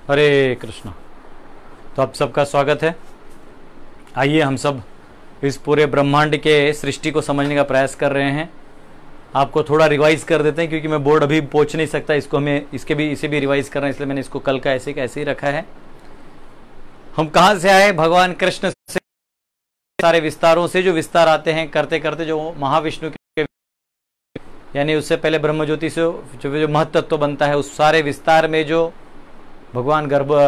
हरे कृष्णा। तो आप सबका स्वागत है। आइए हम सब इस पूरे ब्रह्मांड के सृष्टि को समझने का प्रयास कर रहे हैं। आपको थोड़ा रिवाइज कर देते हैं क्योंकि मैं बोर्ड अभी पहुंच नहीं सकता, इसको हमें इसे भी रिवाइज करना है, इसलिए मैंने इसको कल का ऐसे ही रखा है। हम कहाँ से आए? भगवान कृष्ण से, सारे विस्तारों से जो विस्तार आते हैं करते करते जो महाविष्णु के, यानी उससे पहले ब्रह्म ज्योति से जो महत्त्व बनता है, उस सारे विस्तार में जो भगवान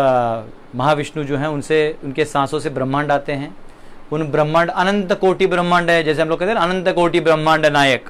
महाविष्णु जो हैं उनसे, उनके सांसों से ब्रह्मांड आते हैं। उन ब्रह्मांड अनंत कोटि ब्रह्मांड है, जैसे हम लोग कहते हैं अनंत कोटि ब्रह्मांड नायक।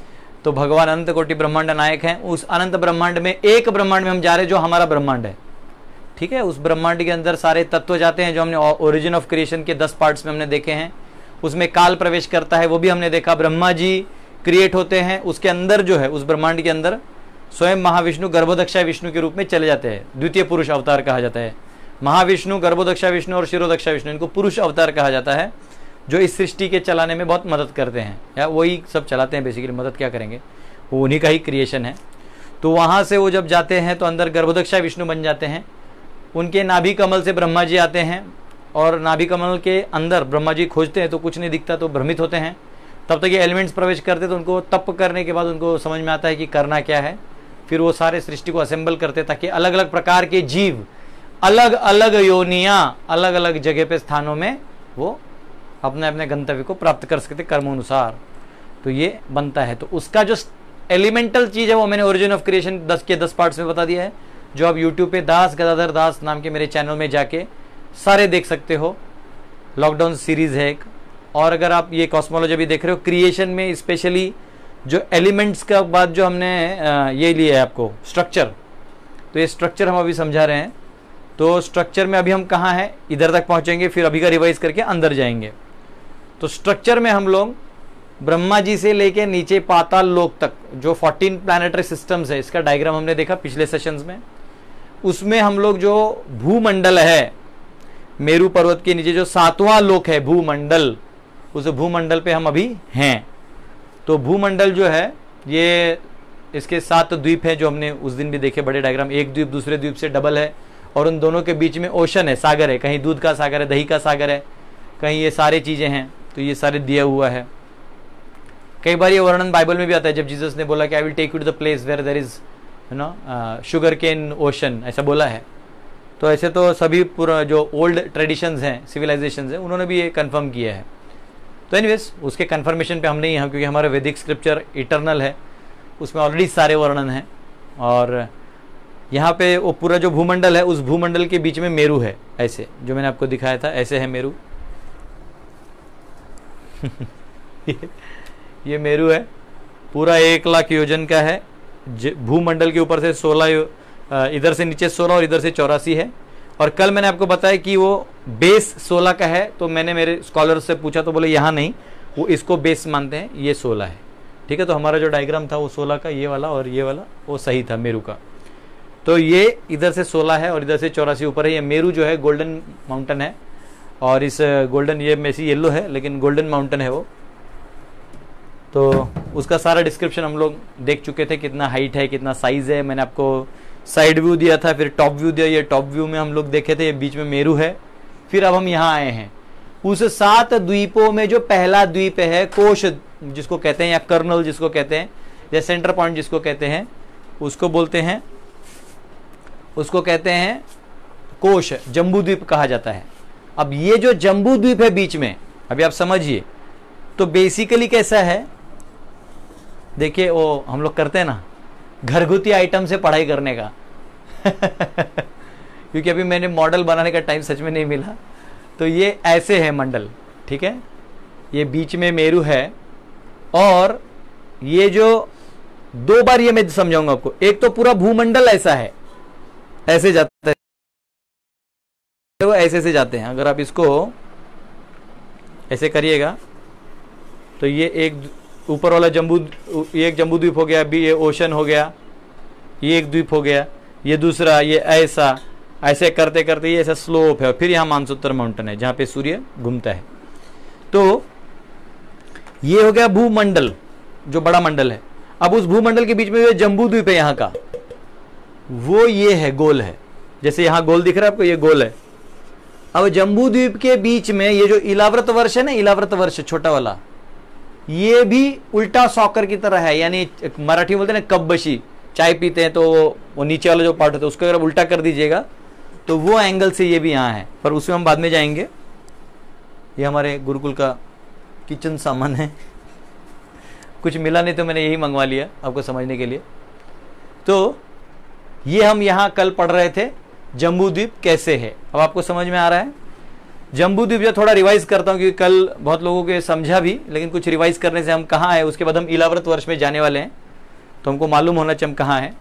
तो भगवान अनंत कोटि ब्रह्मांड नायक हैं। उस अनंत ब्रह्मांड में एक ब्रह्मांड में हम जा रहे हैं जो हमारा ब्रह्मांड है, ठीक है। उस ब्रह्मांड के अंदर सारे तत्व जाते हैं जो हमने ओरिजिन ऑफ क्रिएशन के 10 पार्ट्स में हमने देखे हैं। उसमें काल प्रवेश करता है, वो भी हमने देखा। ब्रह्मा जी क्रिएट होते हैं, उसके अंदर जो है, उस ब्रह्मांड के अंदर स्वयं महाविष्णु गर्भोदक्षा विष्णु के रूप में चले जाते हैं। द्वितीय पुरुष अवतार कहा जाता है। महाविष्णु, गर्भोदक्षा विष्णु और शिरोदक्षा विष्णु, इनको पुरुष अवतार कहा जाता है, जो इस सृष्टि के चलाने में बहुत मदद करते हैं, या वही सब चलाते हैं बेसिकली। मदद क्या करेंगे, वो उन्हीं का ही क्रिएशन है। तो वहाँ से वो जब जाते हैं तो अंदर गर्भोदक्षा विष्णु बन जाते हैं। उनके नाभि कमल से ब्रह्मा जी आते हैं, और नाभि कमल के अंदर ब्रह्मा जी खोजते हैं तो कुछ नहीं दिखता, तो भ्रमित होते हैं। तब तक ये एलिमेंट्स प्रवेश करते, तो उनको तप करने के बाद उनको समझ में आता है कि करना क्या है। फिर वो सारे सृष्टि को असेंबल करते ताकि अलग अलग प्रकार के जीव, अलग अलग योनियां, अलग अलग जगह पे स्थानों में वो अपने अपने गंतव्य को प्राप्त कर सकते कर्मानुसार। तो ये बनता है। तो उसका जो एलिमेंटल चीज है वो मैंने ओरिजिन ऑफ क्रिएशन 10 के 10 पार्ट्स में बता दिया है, जो आप यूट्यूब पे दास गदाधर दास नाम के मेरे चैनल में जाके सारे देख सकते हो। लॉकडाउन सीरीज है एक। और अगर आप ये कॉस्मोलॉजी भी देख रहे हो, क्रिएशन में स्पेशली जो एलिमेंट्स का बाद जो हमने ये लिया है आपको स्ट्रक्चर, तो ये स्ट्रक्चर हम अभी समझा रहे हैं। तो स्ट्रक्चर में अभी हम कहाँ हैं, इधर तक पहुँचेंगे, फिर अभी का रिवाइज करके अंदर जाएंगे। तो स्ट्रक्चर में हम लोग ब्रह्मा जी से लेके नीचे पाताल लोक तक जो 14 प्लैनेटरी सिस्टम्स है, इसका डायग्राम हमने देखा पिछले सेशंस में। उसमें हम लोग जो भूमंडल है, मेरू पर्वत के नीचे जो 7वां लोक है भूमंडल, उस भूमंडल पे हम अभी हैं। तो भूमंडल जो है ये, इसके 7 द्वीप हैं जो हमने उस दिन भी देखे बड़े डायग्राम। एक द्वीप दूसरे द्वीप से डबल है, और उन दोनों के बीच में ओशन है, सागर है। कहीं दूध का सागर है, दही का सागर है, कहीं ये सारी चीजें हैं। तो ये सारे दिया हुआ है। कई बार ये वर्णन बाइबल में भी आता है, जब जीसस ने बोला कि I will take you to the place where there is sugar cane ocean, ऐसा बोला है। तो ऐसे तो सभी पूरा जो ओल्ड ट्रेडिशंस हैं, सिविलाइजेशंस हैं, उन्होंने भी ये कंफर्म किया है। तो एनीवेज उसके कंफर्मेशन पे हम नहीं हैं, क्योंकि हमारा वैदिक स्क्रिप्चर इटर्नल है, उसमें ऑलरेडी सारे वर्णन हैं। और यहाँ पे वो पूरा जो भूमंडल है, उस भूमंडल के बीच में मेरू है, ऐसे जो मैंने आपको दिखाया था, ऐसे है मेरू। ये मेरू है, पूरा 1 लाख योजन का है। भूमंडल के ऊपर से 16, इधर से नीचे 16 और इधर से 84 है। और कल मैंने आपको बताया कि वो बेस 16 का है, तो मैंने मेरे स्कॉलर्स से पूछा तो बोले यहाँ नहीं, वो इसको बेस मानते हैं, ये 16 है, ठीक है। तो हमारा जो डायग्राम था वो 16 का, ये वाला और ये वाला, वो सही था मेरू का। तो ये इधर से 16 है और इधर से 84 ऊपर है। ये मेरू जो है गोल्डन माउंटेन है, और इस गोल्डन, ये मेसी येलो है लेकिन गोल्डन माउंटेन है वो। तो उसका सारा डिस्क्रिप्शन हम लोग देख चुके थे, कितना हाइट है, कितना साइज है। मैंने आपको साइड व्यू दिया था, फिर टॉप व्यू दिया। ये टॉप व्यू में हम लोग देखे थे, ये बीच में मेरू है। फिर अब हम यहाँ आए हैं। उस 7 द्वीपों में जो पहला द्वीप है, कोश जिसको कहते हैं, या कर्नल जिसको कहते हैं, या सेंटर पॉइंट जिसको कहते हैं, उसको बोलते हैं, उसको कहते हैं कोश, जम्बू द्वीप कहा जाता है। अब ये जो जम्बू द्वीप है बीच में, अभी आप समझिए, तो बेसिकली कैसा है, देखिए वो हम लोग करते हैं ना घरगुती आइटम से पढ़ाई करने का क्योंकि अभी मैंने मॉडल बनाने का टाइम सच में नहीं मिला। तो ये ऐसे है मंडल, ठीक है। ये बीच में मेरू है, और ये जो 2 बार ये मैं समझाऊंगा आपको। एक तो पूरा भूमंडल ऐसा है, ऐसे जाता है, वो ऐसे से जाते हैं। अगर आप इसको ऐसे करिएगा तो ये एक ऊपर वाला ये एक जम्बू द्वीप हो गया, अभी ये ओशन हो गया, ये एक द्वीप हो गया, ये दूसरा, ये ऐसा, ऐसे करते करते ये ऐसा स्लोप है। और फिर यहाँ मानसोत्तर माउंटेन है जहाँ पे सूर्य घूमता है। तो ये हो गया भूमंडल, जो बड़ा मंडल है। अब उस भूमंडल के बीच में जो जम्बू द्वीप है यहाँ का, वो ये है, गोल है, जैसे यहां गोल दिख रहा है आपको, ये गोल है। अब जम्बू द्वीप के बीच में ये जो इलाव्रत वर्ष है ना, इलाव्रत वर्ष छोटा वाला, ये भी उल्टा सॉकर की तरह है, यानी मराठी बोलते हैं ना कब्बशी, चाय पीते हैं तो वो नीचे वाला जो पार्ट होता है उसको अगर उल्टा कर दीजिएगा तो वो एंगल से ये भी यहाँ है, पर उसमें हम बाद में जाएंगे। ये हमारे गुरुकुल का किचन सामान है, कुछ मिला नहीं तो मैंने यही मंगवा लिया आपको समझने के लिए। तो ये हम यहाँ कल पढ़ रहे थे जम्बू द्वीप कैसे है, अब आपको समझ में आ रहा है। जम्बू द्वीप जो थोड़ा रिवाइज करता हूँ क्योंकि कल बहुत लोगों के समझा भी, लेकिन कुछ रिवाइज करने से हम कहाँ हैं, उसके बाद हम इलाव्रत वर्ष में जाने वाले हैं तो हमको मालूम होना चाहिए हम कहाँ हैं।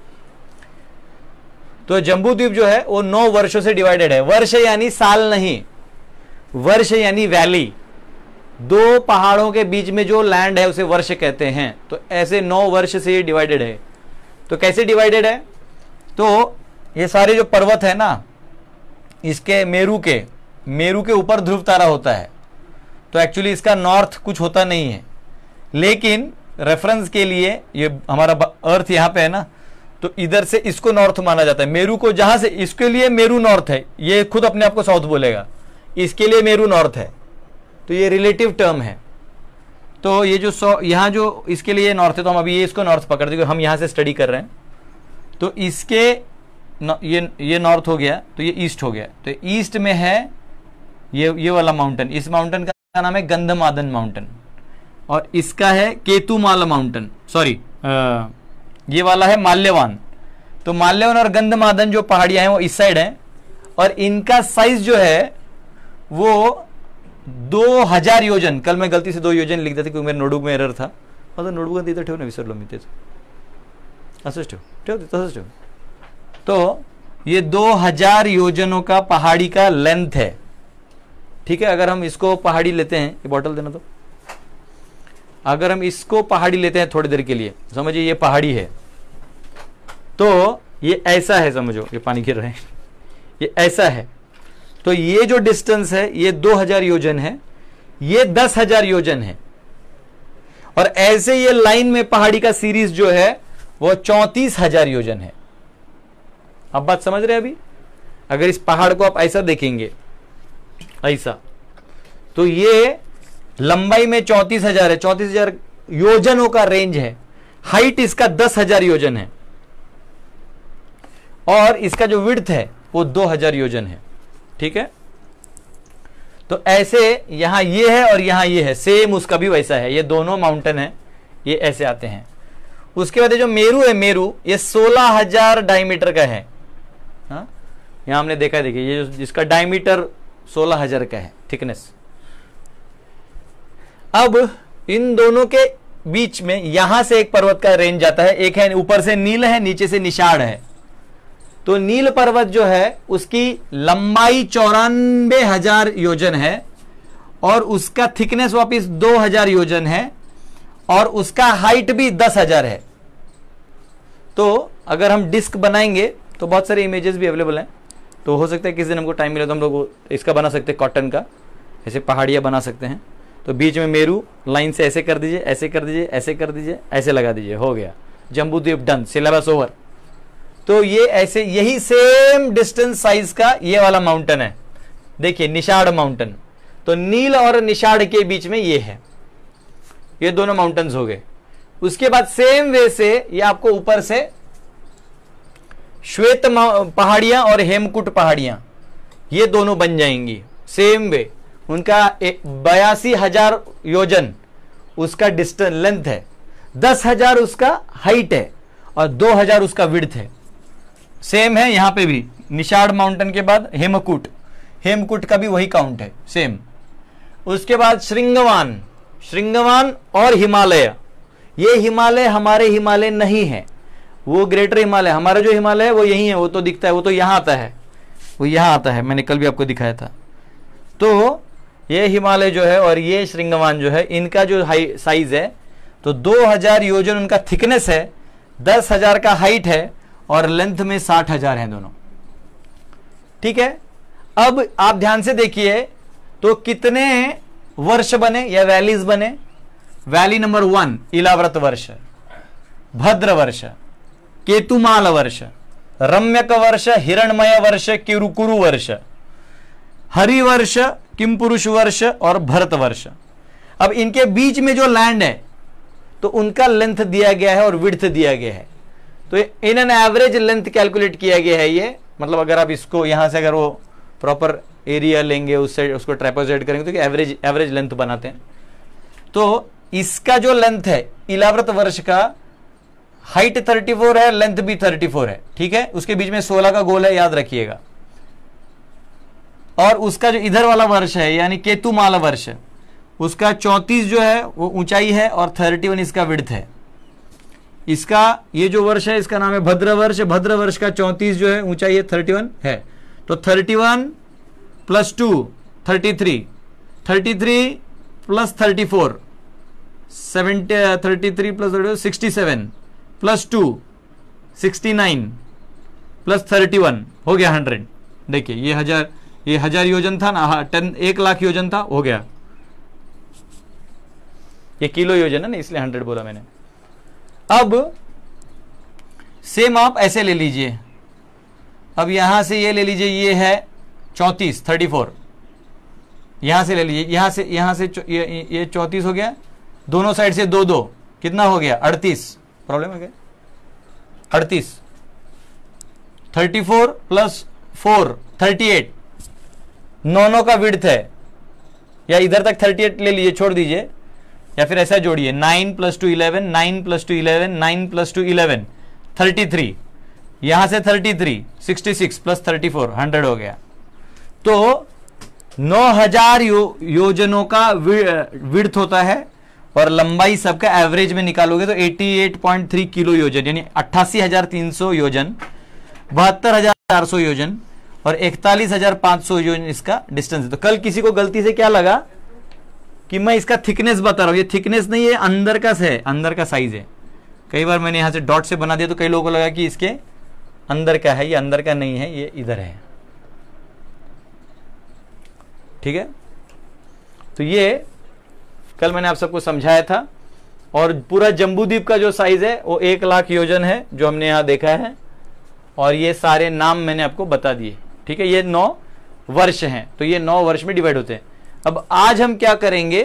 तो जम्बू द्वीप जो है वो 9 वर्षों से डिवाइडेड है। वर्ष यानी साल नहीं, वर्ष यानी वैली, 2 पहाड़ों के बीच में जो लैंड है उसे वर्ष कहते हैं। तो ऐसे 9 वर्ष से ये डिवाइडेड है। तो कैसे डिवाइडेड है, तो ये सारे जो पर्वत है ना, इसके मेरू के ऊपर ध्रुव तारा होता है, तो एक्चुअली इसका नॉर्थ कुछ होता नहीं है, लेकिन रेफरेंस के लिए ये हमारा अर्थ यहाँ पे है ना, तो इधर से इसको नॉर्थ माना जाता है। मेरू को जहां से, इसके लिए मेरू नॉर्थ है, ये खुद अपने आप को साउथ बोलेगा, इसके लिए मेरू नॉर्थ है, तो ये रिलेटिव टर्म है। तो ये जो यहाँ जो इसके लिए नॉर्थ है, तो हम अभी ये इसको नॉर्थ पकड़ देंगे, हम यहाँ से स्टडी कर रहे हैं। तो इसके ये नॉर्थ हो गया, तो ये ईस्ट हो गया। तो ईस्ट में है ये वाला माउंटेन, इस माउंटेन का नाम है गंधमादन माउंटेन, और इसका है केतुमाला माउंटेन, सॉरी ये वाला है माल्यवान। तो माल्यवान और गंधमादन जो पहाड़ियां हैं वो इस साइड हैं, और इनका साइज जो है वो 2000 योजन, कल मैं गलती से 2 योजन लिख देता क्योंकि मेरे नोटबुक में एरर था, मतलब नोटबुक तिथं ठेव ना, विसरलो मी तेच, असंच ठेव तसंच ठेव। तो ये 2000 योजनों का पहाड़ी का लेंथ है, ठीक है। अगर हम इसको पहाड़ी लेते हैं, ये बॉटल देना, तो अगर हम इसको पहाड़ी लेते हैं थोड़ी देर के लिए, समझिए ये पहाड़ी है, तो ये ऐसा है, समझो ये पानी गिर रहे हैं, ये ऐसा है। तो ये जो डिस्टेंस है ये 2000 योजन है, ये 10,000 योजन है, और ऐसे ये लाइन में पहाड़ी का सीरीज जो है वो 34,000 योजन है। अब बात समझ रहे हैं अभी? अगर इस पहाड़ को आप ऐसा देखेंगे, ऐसा, तो ये लंबाई में 34,000 है, 34,000 योजनों का रेंज है। हाइट इसका 10,000 योजन है, और इसका जो विड्थ है वो 2000 योजन है, ठीक है। तो ऐसे यहां ये है और यहां ये है, सेम उसका भी वैसा है, ये दोनों माउंटेन है, ये ऐसे आते हैं। उसके बाद जो मेरू है, मेरू ये 16,000 डायमीटर का है। हाँ, यहां हमने देखा है, देखिए ये जिसका डायमीटर 16,000 का है, थिकनेस। अब इन दोनों के बीच में यहां से एक पर्वत का रेंज जाता है, एक है ऊपर से नील है, नीचे से निषाद है। तो नील पर्वत जो है उसकी लंबाई 94,000 योजन है, और उसका थिकनेस वापिस 2000 योजन है, और उसका हाइट भी 10,000 है। तो अगर हम डिस्क बनाएंगे तो बहुत सारे इमेजेस भी अवेलेबल हैं, तो हो सकता है किसी दिन हमको टाइम मिले तो हम लोग इसका बना सकते हैं, कॉटन का, ऐसे पहाड़ियां बना सकते हैं। तो बीच में मेरू लाइन से ऐसे कर दीजिए, ऐसे कर दीजिए, ऐसे कर दीजिए, ऐसे लगा दीजिए, हो गया जम्बू द्वीप डन, सिलेबस ओवर। तो ये ऐसे यही सेम डिस्टेंस साइज का ये वाला माउंटेन है, देखिए निषाद माउंटेन। तो नील और निषाद के बीच में ये है, ये दोनों माउंटेन्स हो गए। उसके बाद सेम वे से ये आपको ऊपर से श्वेत पहाड़ियां और हेमकुट पहाड़ियां, ये दोनों बन जाएंगी सेम वे। उनका 82,000 योजन उसका डिस्टेंस लेंथ है, 10,000 उसका हाइट है, और 2000 उसका विड्थ है। सेम है यहां पे भी, निषाद माउंटेन के बाद हेमकुट, हेमकुट का भी वही काउंट है सेम। उसके बाद श्रृंगवान, श्रृंगवान और हिमालय, ये हिमालय हमारे हिमालय नहीं है, वो ग्रेटर हिमालय, हमारा जो हिमालय है वो यही है, वो तो दिखता है, वो तो यहां आता है, वो यहां आता है, मैंने कल भी आपको दिखाया था। तो ये हिमालय जो है और ये श्रृंगवान जो है, इनका जो हाई साइज है, तो 2000 योजन उनका थिकनेस है, 10,000 का हाइट है, और लेंथ में 60,000 है दोनों, ठीक है। अब आप ध्यान से देखिए, तो कितने वर्ष बने या वैलीज बने? वैली नंबर 1 इलाव्रत वर्ष, भद्र वर्ष, केतुमाल वर्ष, रम्यक वर्ष, हिरणमय वर्ष, कुरु वर्ष, हरि वर्ष, किम पुरुष वर्ष और भरत वर्ष। अब इनके बीच में जो लैंड है तो उनका लेंथ दिया गया है और विड्थ दिया गया है। तो in an average length calculate किया गया है ये, मतलब अगर आप इसको यहां से अगर वो प्रॉपर एरिया लेंगे उससे उसको ट्रेपेजॉइड करेंगे तो एवरेज लेंथ बनाते हैं। तो इसका जो लेंथ है इलाव्रत वर्ष का, हाइट 34 है, लेंथ भी 34 है, ठीक है। उसके बीच में 16 का गोल है, याद रखिएगा। और उसका जो इधर वाला वर्ष है यानी केतुमाला वर्ष, उसका 34 जो है वो ऊंचाई है और 31 इसका विड्थ है। इसका ये जो वर्ष है इसका नाम है भद्र वर्ष। भद्र वर्ष का 34 जो है ऊंचाई है 31 है। तो 31 plus 2 33, 33 plus 34 33 plus 67 plus 2 69 plus 31 हो गया 100। देखिए ये हजार योजन था ना, 1 लाख योजन था, हो गया। ये किलो योजन है ना, इसलिए 100 बोला मैंने। अब सेम आप ऐसे ले लीजिए। अब यहां से ये ले लीजिए, ये है 34 यहां से ले लीजिए, यहां से ये 34 हो गया, दोनों साइड से 2 2 कितना हो गया 38। प्रॉब्लम है क्या? 38 34 प्लस 4 38, 9 का विड्थ है। या इधर तक 38 ले लीजिए, छोड़ दीजिए, या फिर ऐसा जोड़िए 9 प्लस 2 11, 9 प्लस 2 11, 9 प्लस 2 11 33, यहां से 33 66 प्लस 34 100 हो गया। तो 9000 योजनों का विड्थ होता है और लंबाई सबका एवरेज में निकालोगे तो 88.3 किलो योजन यानी 88,300 योजन, 72,400 योजन और 41,500 योजन इसका डिस्टेंस है। तो कल किसी को गलती से क्या लगा कि मैं इसका थिकनेस बता रहा हूं, ये थिकनेस नहीं है, अंदर का है, अंदर का साइज है। कई बार मैंने यहां से डॉट से बना दिया तो कई लोगों को लगा कि इसके अंदर का है, ये अंदर का नहीं है, ये इधर है, ठीक है। तो ये कल मैंने आप सबको समझाया था। और पूरा जम्बूद्वीप का जो साइज है वो 1 लाख योजन है जो हमने यहां देखा है, और ये सारे नाम मैंने आपको बता दिए, ठीक है। ये 9 वर्ष हैं, तो ये 9 वर्ष में डिवाइड होते हैं। अब आज हम क्या करेंगे,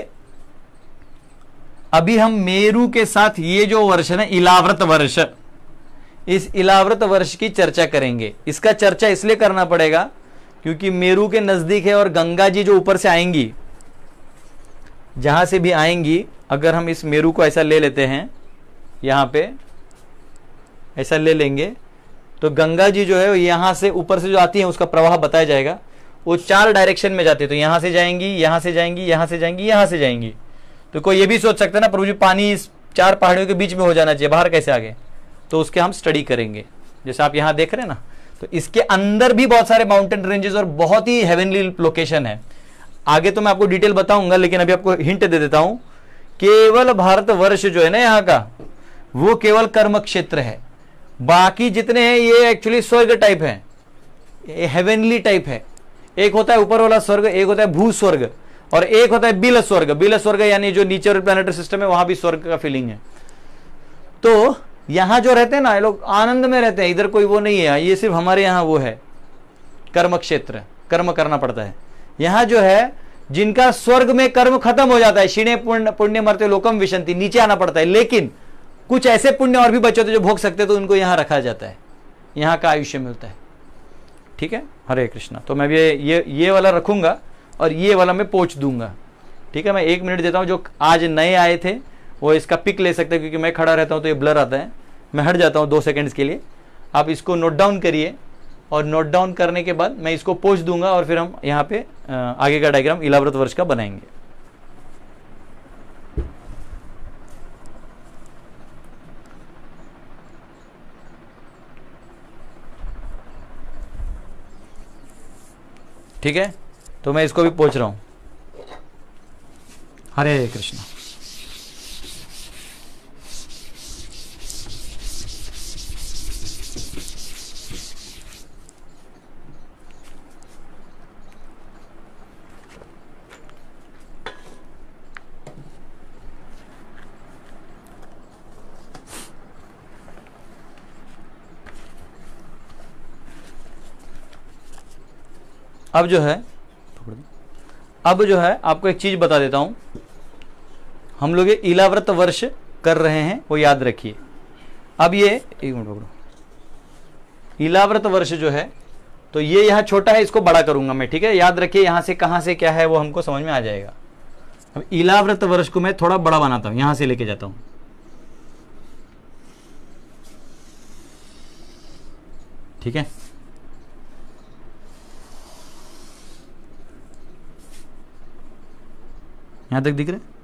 अभी हम मेरू के साथ ये जो वर्ष है ना इलाव्रत वर्ष, इस इलाव्रत वर्ष की चर्चा करेंगे। इसका चर्चा इसलिए करना पड़ेगा क्योंकि मेरू के नजदीक है और गंगा जी जो ऊपर से आएंगी, जहां से भी आएंगी, अगर हम इस मेरू को ऐसा ले लेते हैं, यहां पे ऐसा ले लेंगे तो गंगा जी जो है यहां से ऊपर से जो आती है उसका प्रवाह बताया जाएगा। वो 4 डायरेक्शन में जाती है, तो यहां से जाएंगी, यहां से जाएंगी, यहां से जाएंगी, यहां से जाएंगी। तो कोई ये भी सोच सकता है ना प्रभु जी पानी इस 4 पहाड़ियों के बीच में हो जाना चाहिए, बाहर कैसे आ गए? तो उसके हम स्टडी करेंगे। जैसे आप यहां देख रहे हैं ना, तो इसके अंदर भी बहुत सारे माउंटेन रेंजेस और बहुत ही हेवनली लोकेशन है। आगे तो मैं आपको डिटेल बताऊंगा, लेकिन अभी आपको हिंट दे देता हूं। केवल भारत वर्ष जो है ना यहाँ का, वो केवल कर्म क्षेत्र है। बाकी जितने हैं ये एक्चुअली स्वर्ग टाइप है, हेवनली टाइप है। एक होता है ऊपर वाला स्वर्ग, एक होता है भू स्वर्ग, और एक होता है बिल स्वर्ग। बिल स्वर्ग यानी जो नीचे प्लैनेटरी सिस्टम है वहां भी स्वर्ग का फीलिंग है। तो यहां जो रहते हैं ना ये लोग आनंद में रहते हैं, इधर कोई वो नहीं है। ये सिर्फ हमारे यहाँ वो है कर्म क्षेत्र, कर्म करना पड़ता है। यहां जो है जिनका स्वर्ग में कर्म खत्म हो जाता है, क्षीणे पुण्य मर्त्य लोकम विशंति, नीचे आना पड़ता है। लेकिन कुछ ऐसे पुण्य और भी बचे होते जो भोग सकते हैं, तो उनको यहां रखा जाता है, यहां का आयुष्य मिलता है, ठीक है। हरे कृष्णा। तो मैं भी ये वाला रखूंगा और ये वाला मैं पोंछ दूंगा, ठीक है। मैं 1 मिनट देता हूं, जो आज नए आए थे वो इसका पिक ले सकते हैं, क्योंकि मैं खड़ा रहता हूं तो ये ब्लर आता है। मैं हट जाता हूं 2 सेकंड्स के लिए, आप इसको नोट डाउन करिए, और नोट डाउन करने के बाद मैं इसको पोंछ दूंगा और फिर हम यहाँ पे आगे का डायग्राम इलाव्रत वर्ष का बनाएंगे। ठीक है, तो मैं इसको भी पोंछ रहा हूं। हरे कृष्णा। अब जो है आपको एक चीज बता देता हूं, हम लोग ये इलाव्रत वर्ष कर रहे हैं, वो याद रखिए। अब ये एक मिनट पकड़ो, इलाव्रत वर्ष जो है तो ये यहाँ छोटा है, इसको बड़ा करूंगा मैं, ठीक है। याद रखिए यहां से कहां से क्या है वो हमको समझ में आ जाएगा। अब इलाव्रत वर्ष को मैं थोड़ा बड़ा बनाता हूं, यहां से लेके जाता हूं, ठीक है। यहां तक दिख रहा है?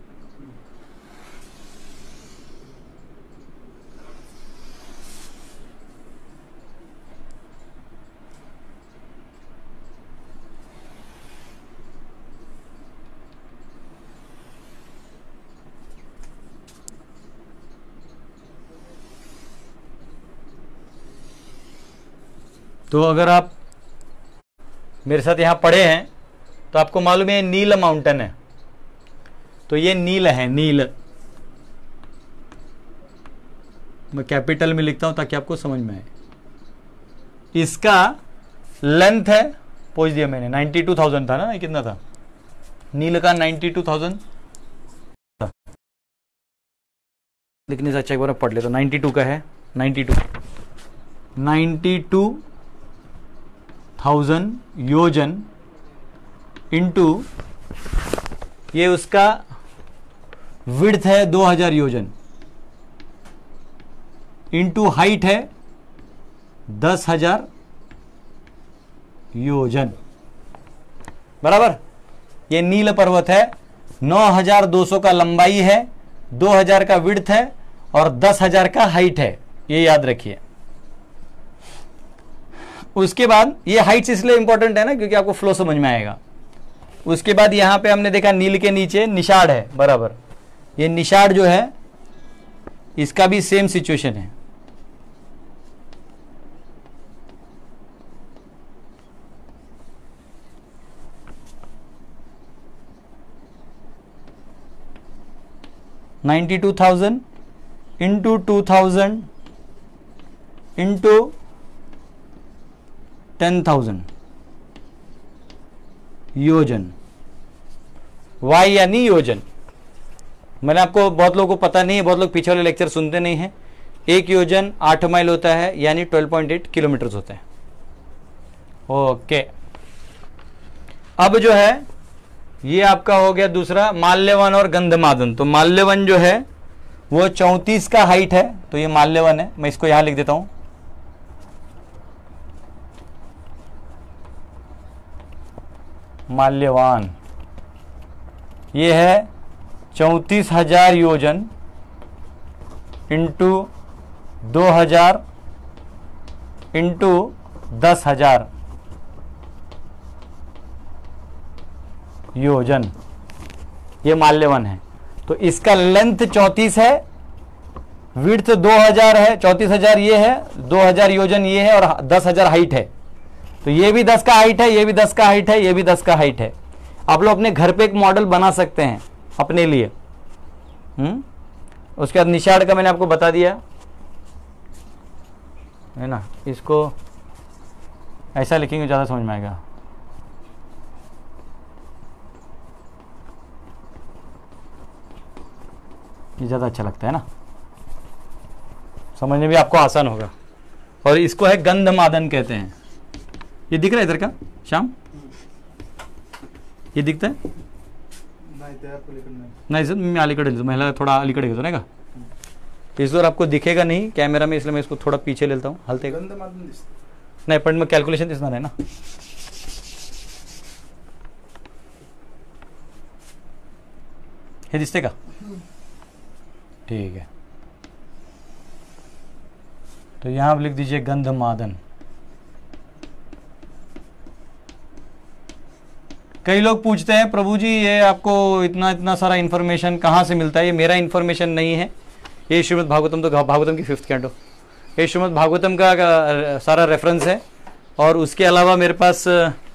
तो अगर आप मेरे साथ यहां पढ़े हैं तो आपको मालूम है नील माउंटेन है, तो ये नील है, नील। मैं कैपिटल में लिखता हूं ताकि आपको समझ में आए। इसका लेंथ है, पूछ दिया मैंने, 92,000 था ना, कितना था नील का? 92,000 लिखने से अच्छा एक बार पढ़ ले, तो 92 का है, 92,000 योजन इंटू ये उसका विड्थ है 2000 योजन, इंटू हाइट है 10,000 योजन, बराबर। ये नील पर्वत है, 9,200 का लंबाई है, 2000 का विड्थ है और 10,000 का हाइट है, ये याद रखिए। उसके बाद ये हाइट्स इसलिए इंपॉर्टेंट है ना क्योंकि आपको फ्लो समझ में आएगा। उसके बाद यहां पे हमने देखा नील के नीचे निषाद है, बराबर। ये निषाद जो है इसका भी सेम सिचुएशन है, $92,000 इंटू 2000 इंटू 10,000 योजन, y यानी योजन। मैंने आपको, बहुत लोगों को पता नहीं है, बहुत लोग पीछे वाले लेक्चर सुनते नहीं हैं। एक योजन 8 माइल होता है, यानी 12.8 किलोमीटर होते हैं। ओके, अब जो है ये आपका हो गया दूसरा, माल्यवन और गंधमादन। तो माल्यवन जो है वो 34 का हाइट है, तो ये माल्यवन है। मैं इसको यहां लिख देता हूं, माल्यवान। ये है 34,000 योजन इंटू 2000 इंटू 10,000 योजन, ये माल्यवन है। तो इसका लेंथ 34 है, विड्थ 2000 है, 34,000 ये है, 2000 योजन ये है और 10,000 हाइट है। तो ये भी 10 का हाइट है, ये भी 10 का हाइट है, ये भी 10 का हाइट है। आप लोग अपने घर पे एक मॉडल बना सकते हैं अपने लिए। उसके बाद निषाद का मैंने आपको बता दिया है ना, इसको ऐसा लिखेंगे ज्यादा समझ में आएगा। ये ज्यादा अच्छा लगता है ना, समझने भी आपको आसान होगा। और इसको है गंधमादन कहते हैं। ये दिख रहा है इधर का श्याम, ये दिखता है? नाही सर, मी अलीकडे लिहितो, महिला थोड़ा अलीकडे घेतो नाही का, इस बार आपको दिखेगा नहीं कैमरा में, इसलिए मैं इसको थोड़ा पीछे लेता हूँ, हलते नहीं, पण मग कॅल्क्युलेशन दिसणार आहे ना। हे दिसते का? ठीक है, तो यहां आप लिख दीजिए गंधमादन। कई लोग पूछते हैं प्रभु जी ये आपको इतना इतना सारा इन्फॉर्मेशन कहाँ से मिलता है? ये मेरा इन्फॉर्मेशन नहीं है, ये श्रीमद् भागवतम, तो भागवतम की 5th कैंटो, ये श्रीमद् भागवतम का सारा रेफरेंस है। और उसके अलावा मेरे पास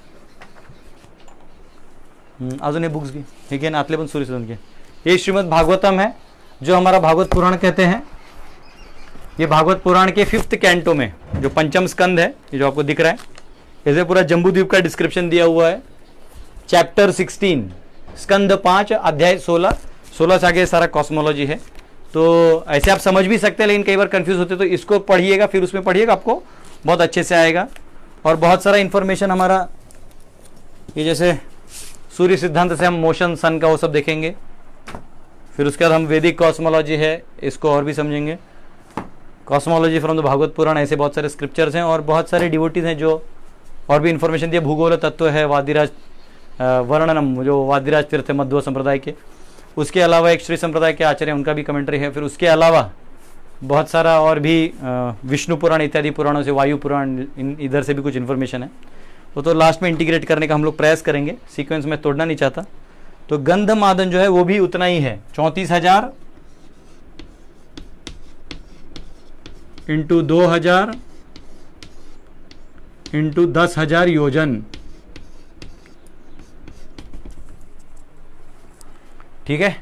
अजून हे बुक्स की, ठीक है ना, आतले पण सूर्यसदन के, ये श्रीमद् भागवतम है जो हमारा भागवत पुराण कहते हैं। ये भागवत पुराण के 5th कैंटो में जो पंचम स्कंद है, ये जो आपको दिख रहा है, ऐसे पूरा जम्बूद्वीप का डिस्क्रिप्शन दिया हुआ है। चैप्टर 16 स्कंद 5 अध्याय 16 से आगे सारा कॉस्मोलॉजी है। तो ऐसे आप समझ भी सकते हैं, लेकिन कई बार कंफ्यूज होते हैं, तो इसको पढ़िएगा फिर उसमें पढ़िएगा, आपको बहुत अच्छे से आएगा। और बहुत सारा इंफॉर्मेशन हमारा ये जैसे सूर्य सिद्धांत से हम मोशन सन का वो सब देखेंगे। फिर उसके बाद हम वैदिक कॉस्मोलॉजी है, इसको और भी समझेंगे। Cosmology from the Bhagavata Purana, ऐसे बहुत सारे स्क्रिप्चर्स हैं और बहुत सारे डिवोटीज हैं जो और भी इंफॉर्मेशन दिए। भूगोल तत्व है, वादिराज वर्णनम जो वादिराज तीर्थ है मध्व संप्रदाय के, उसके अलावा एक श्री संप्रदाय के आचार्य उनका भी कमेंट्री है। फिर उसके अलावा बहुत सारा और भी विष्णु पुराण इत्यादि पुराणों से, वायु पुराण, इधर से भी कुछ इन्फॉर्मेशन है। वो तो लास्ट में इंटीग्रेट करने का हम लोग प्रयास करेंगे, सीक्वेंस में तोड़ना नहीं चाहता। तो गंधमादन जो है वो भी उतना ही है, 34,000 इंटू 2,000 इंटू 10,000 योजन। ठीक है।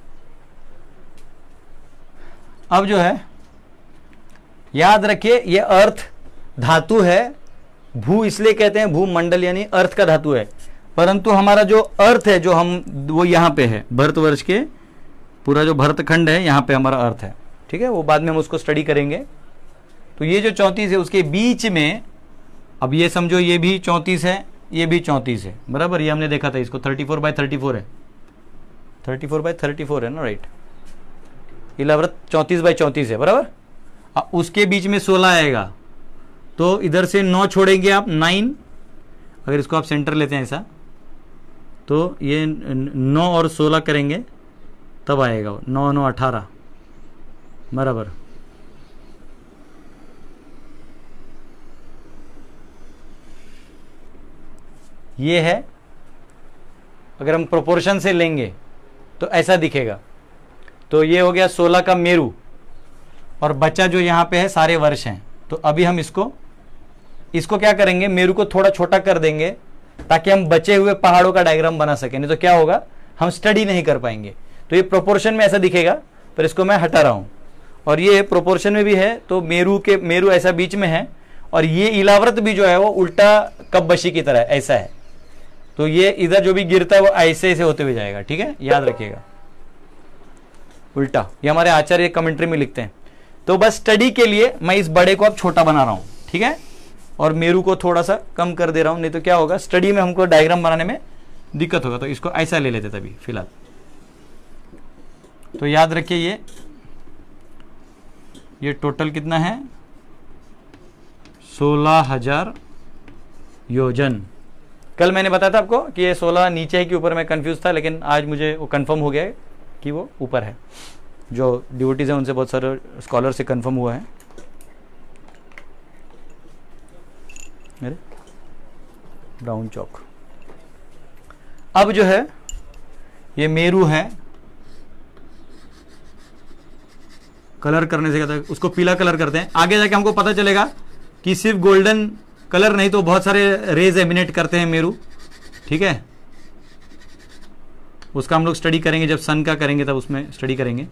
अब जो है याद रखिए, ये अर्थ धातु है। भू इसलिए कहते हैं, भूमंडल यानी अर्थ का धातु है, परंतु हमारा जो अर्थ है जो हम वो यहाँ पे है, भारतवर्ष के पूरा जो भरतखंड है यहाँ पे हमारा अर्थ है। ठीक है, वो बाद में हम उसको स्टडी करेंगे। तो ये जो 34 है उसके बीच में, अब ये समझो ये भी 34 है, ये भी 34 है, बराबर। ये हमने देखा था, इसको 34/34 है, 34/34 है ना, राइट। इलावृत 34/34 है, बराबर। उसके बीच में 16 आएगा, तो इधर से 9 छोड़ेंगे आप, 9। अगर इसको आप सेंटर लेते हैं ऐसा, तो ये 9 और 16 करेंगे तब आएगा 9 9 18, बराबर। ये है, अगर हम प्रोपोर्शन से लेंगे तो ऐसा दिखेगा। तो ये हो गया 16 का मेरू, और बच्चा जो यहाँ पे है सारे वर्ष हैं। तो अभी हम इसको क्या करेंगे, मेरू को थोड़ा छोटा कर देंगे ताकि हम बचे हुए पहाड़ों का डायग्राम बना सकें, नहीं तो क्या होगा, हम स्टडी नहीं कर पाएंगे। तो ये प्रोपोर्शन में ऐसा दिखेगा, पर इसको मैं हटा रहा हूं। और ये प्रोपोर्शन में भी है, तो मेरू ऐसा बीच में है, और ये इलाव्रत भी जो है वो उल्टा कब्बशी की तरह ऐसा है। तो ये इधर जो भी गिरता है वो ऐसे ऐसे होते हुए जाएगा। ठीक है, याद रखिएगा, उल्टा। ये हमारे आचार्य कमेंट्री में लिखते हैं। तो बस स्टडी के लिए मैं इस बड़े को अब छोटा बना रहा हूं, ठीक है, और मेरू को थोड़ा सा कम कर दे रहा हूं, नहीं तो क्या होगा, स्टडी में हमको डायग्राम बनाने में दिक्कत होगा। तो इसको ऐसा ले लेते तभी फिलहाल। तो याद रखिए ये टोटल कितना है, 16,000 योजन। कल मैंने बताया था आपको कि ये 16 नीचे है कि ऊपर, मैं कंफ्यूज था, लेकिन आज मुझे वो कंफर्म हो गया है कि वो ऊपर है। जो डिवोटीज हैं उनसे, बहुत सारे स्कॉलर से कंफर्म हुआ है। मेरे ब्राउन चौक। अब जो है ये मेरू है, कलर करने से कहता है उसको पीला कलर करते हैं। आगे जाके हमको पता चलेगा कि सिर्फ गोल्डन कलर नहीं, तो बहुत सारे रेज एमिनेट करते हैं मेरू। ठीक है, उसका हम लोग स्टडी करेंगे, जब सन का करेंगे तब उसमें स्टडी करेंगे।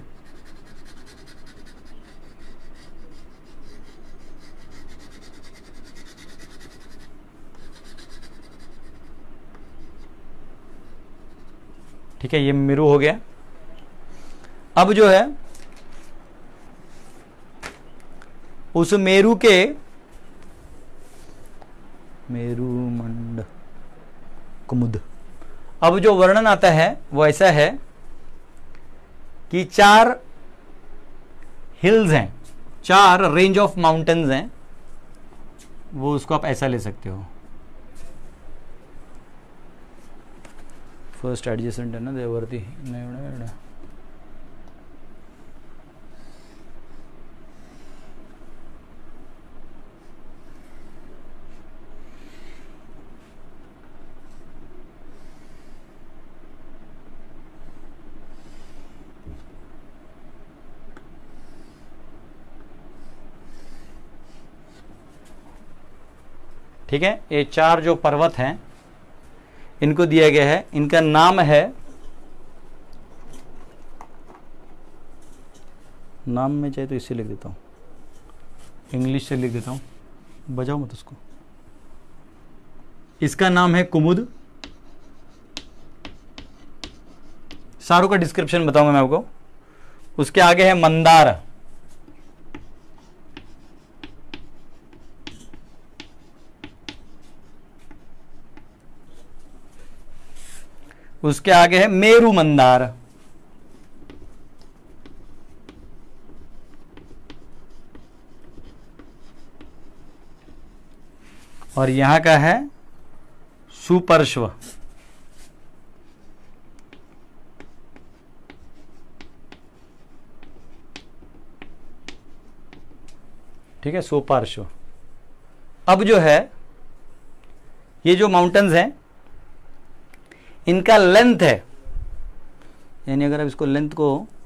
ठीक है, ये मेरू हो गया। अब जो है उस मेरू के मेरुमंड कुमुद, अब जो वर्णन आता है वो ऐसा है कि 4 हिल्स हैं, 4 रेंज ऑफ माउंटेन्स हैं, वो उसको आप ऐसा ले सकते हो। फर्स्ट एडजेसेंट है ना देववर्ती, नहीं ठीक है। ये 4 जो पर्वत हैं इनको दिया गया है, इनका नाम है, नाम में चाहे तो इससे लिख देता हूँ, इंग्लिश से लिख देता हूँ, बजाओ मत उसको। इसका नाम है कुमुद। सारों का डिस्क्रिप्शन बताऊंगा मैं आपको। उसके आगे है मंदार, उसके आगे है मेरू मंदार, और यहां का है सुपर्श्व। ठीक है, सुपार्श्व। अब जो है ये जो माउंटेन्स हैं इनका लेंथ है, यानी अगर आप इसको लेंथ को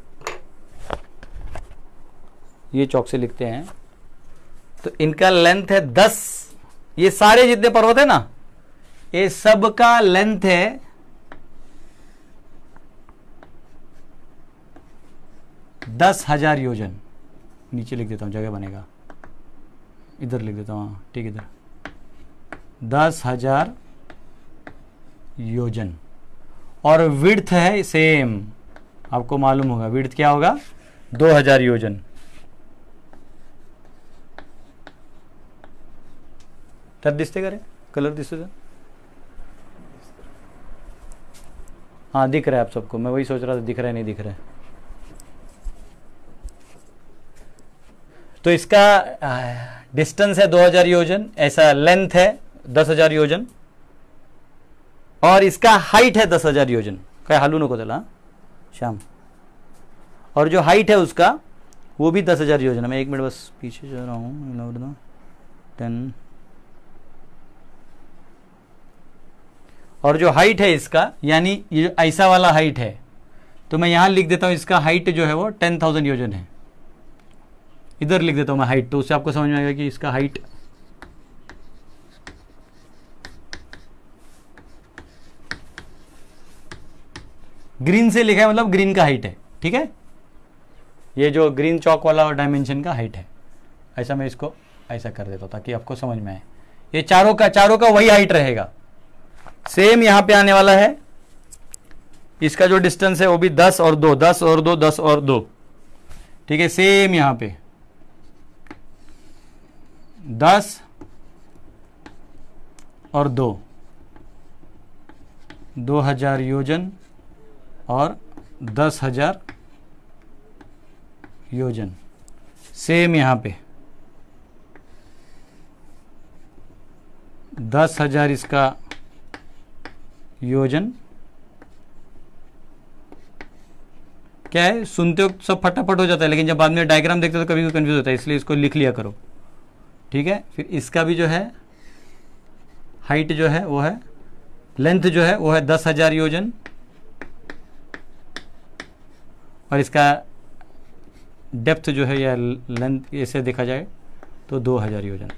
ये चौक से लिखते हैं तो इनका लेंथ है 10। ये सारे जितने पर्वत है ना, ये सब का लेंथ है 10,000 योजन। नीचे लिख देता हूं, जगह बनेगा, इधर लिख देता हूं, ठीक, इधर 10,000 योजन। और विड्थ है सेम, आपको मालूम होगा विड्थ क्या होगा, 2000 योजन। तब दिसते करे कलर दिसते था, हाँ दिख रहा है आप सबको, मैं वही सोच रहा था दिख रहा है नहीं दिख रहा है। तो इसका डिस्टेंस है 2000 योजन, ऐसा लेंथ है 10,000 योजन, और इसका हाइट है 10,000 योजन। क्या हालू नको चला श्याम। और जो हाइट है उसका वो भी 10,000 योजन है। मैं 1 मिनट बस पीछे जा रहा हूँ, 10। और जो हाइट है इसका, यानी ये जो ऐसा वाला हाइट है, तो मैं यहां लिख देता हूं इसका हाइट जो है वो 10,000 योजन है। इधर लिख देता हूं मैं हाइट, तो उससे आपको समझ में आएगा कि इसका हाइट ग्रीन से लिखा है, मतलब ग्रीन का हाइट है। ठीक है, ये जो ग्रीन चौक वाला डायमेंशन का हाइट है, ऐसा मैं इसको ऐसा कर देता हूं ताकि आपको समझ में आए। ये चारों का वही हाइट रहेगा। सेम यहां पे आने वाला है, इसका जो डिस्टेंस है वो भी 10 और 2, 10 और 2, 10 और 2। ठीक है, सेम यहां पे 10 और 2, 2000 योजन और 10,000 योजन। सेम यहां पे 10,000 इसका योजन। क्या है, सुनते हो सब फटाफट हो जाता है, लेकिन जब बाद में डायग्राम देखते हो तो कभी भी कंफ्यूज होता है, इसलिए इसको लिख लिया करो। ठीक है, फिर इसका भी जो है हाइट जो है वो है, लेंथ जो है वो है 10,000 योजन, और इसका डेप्थ जो है या लेंथ ऐसे देखा जाए तो 2000 योजन।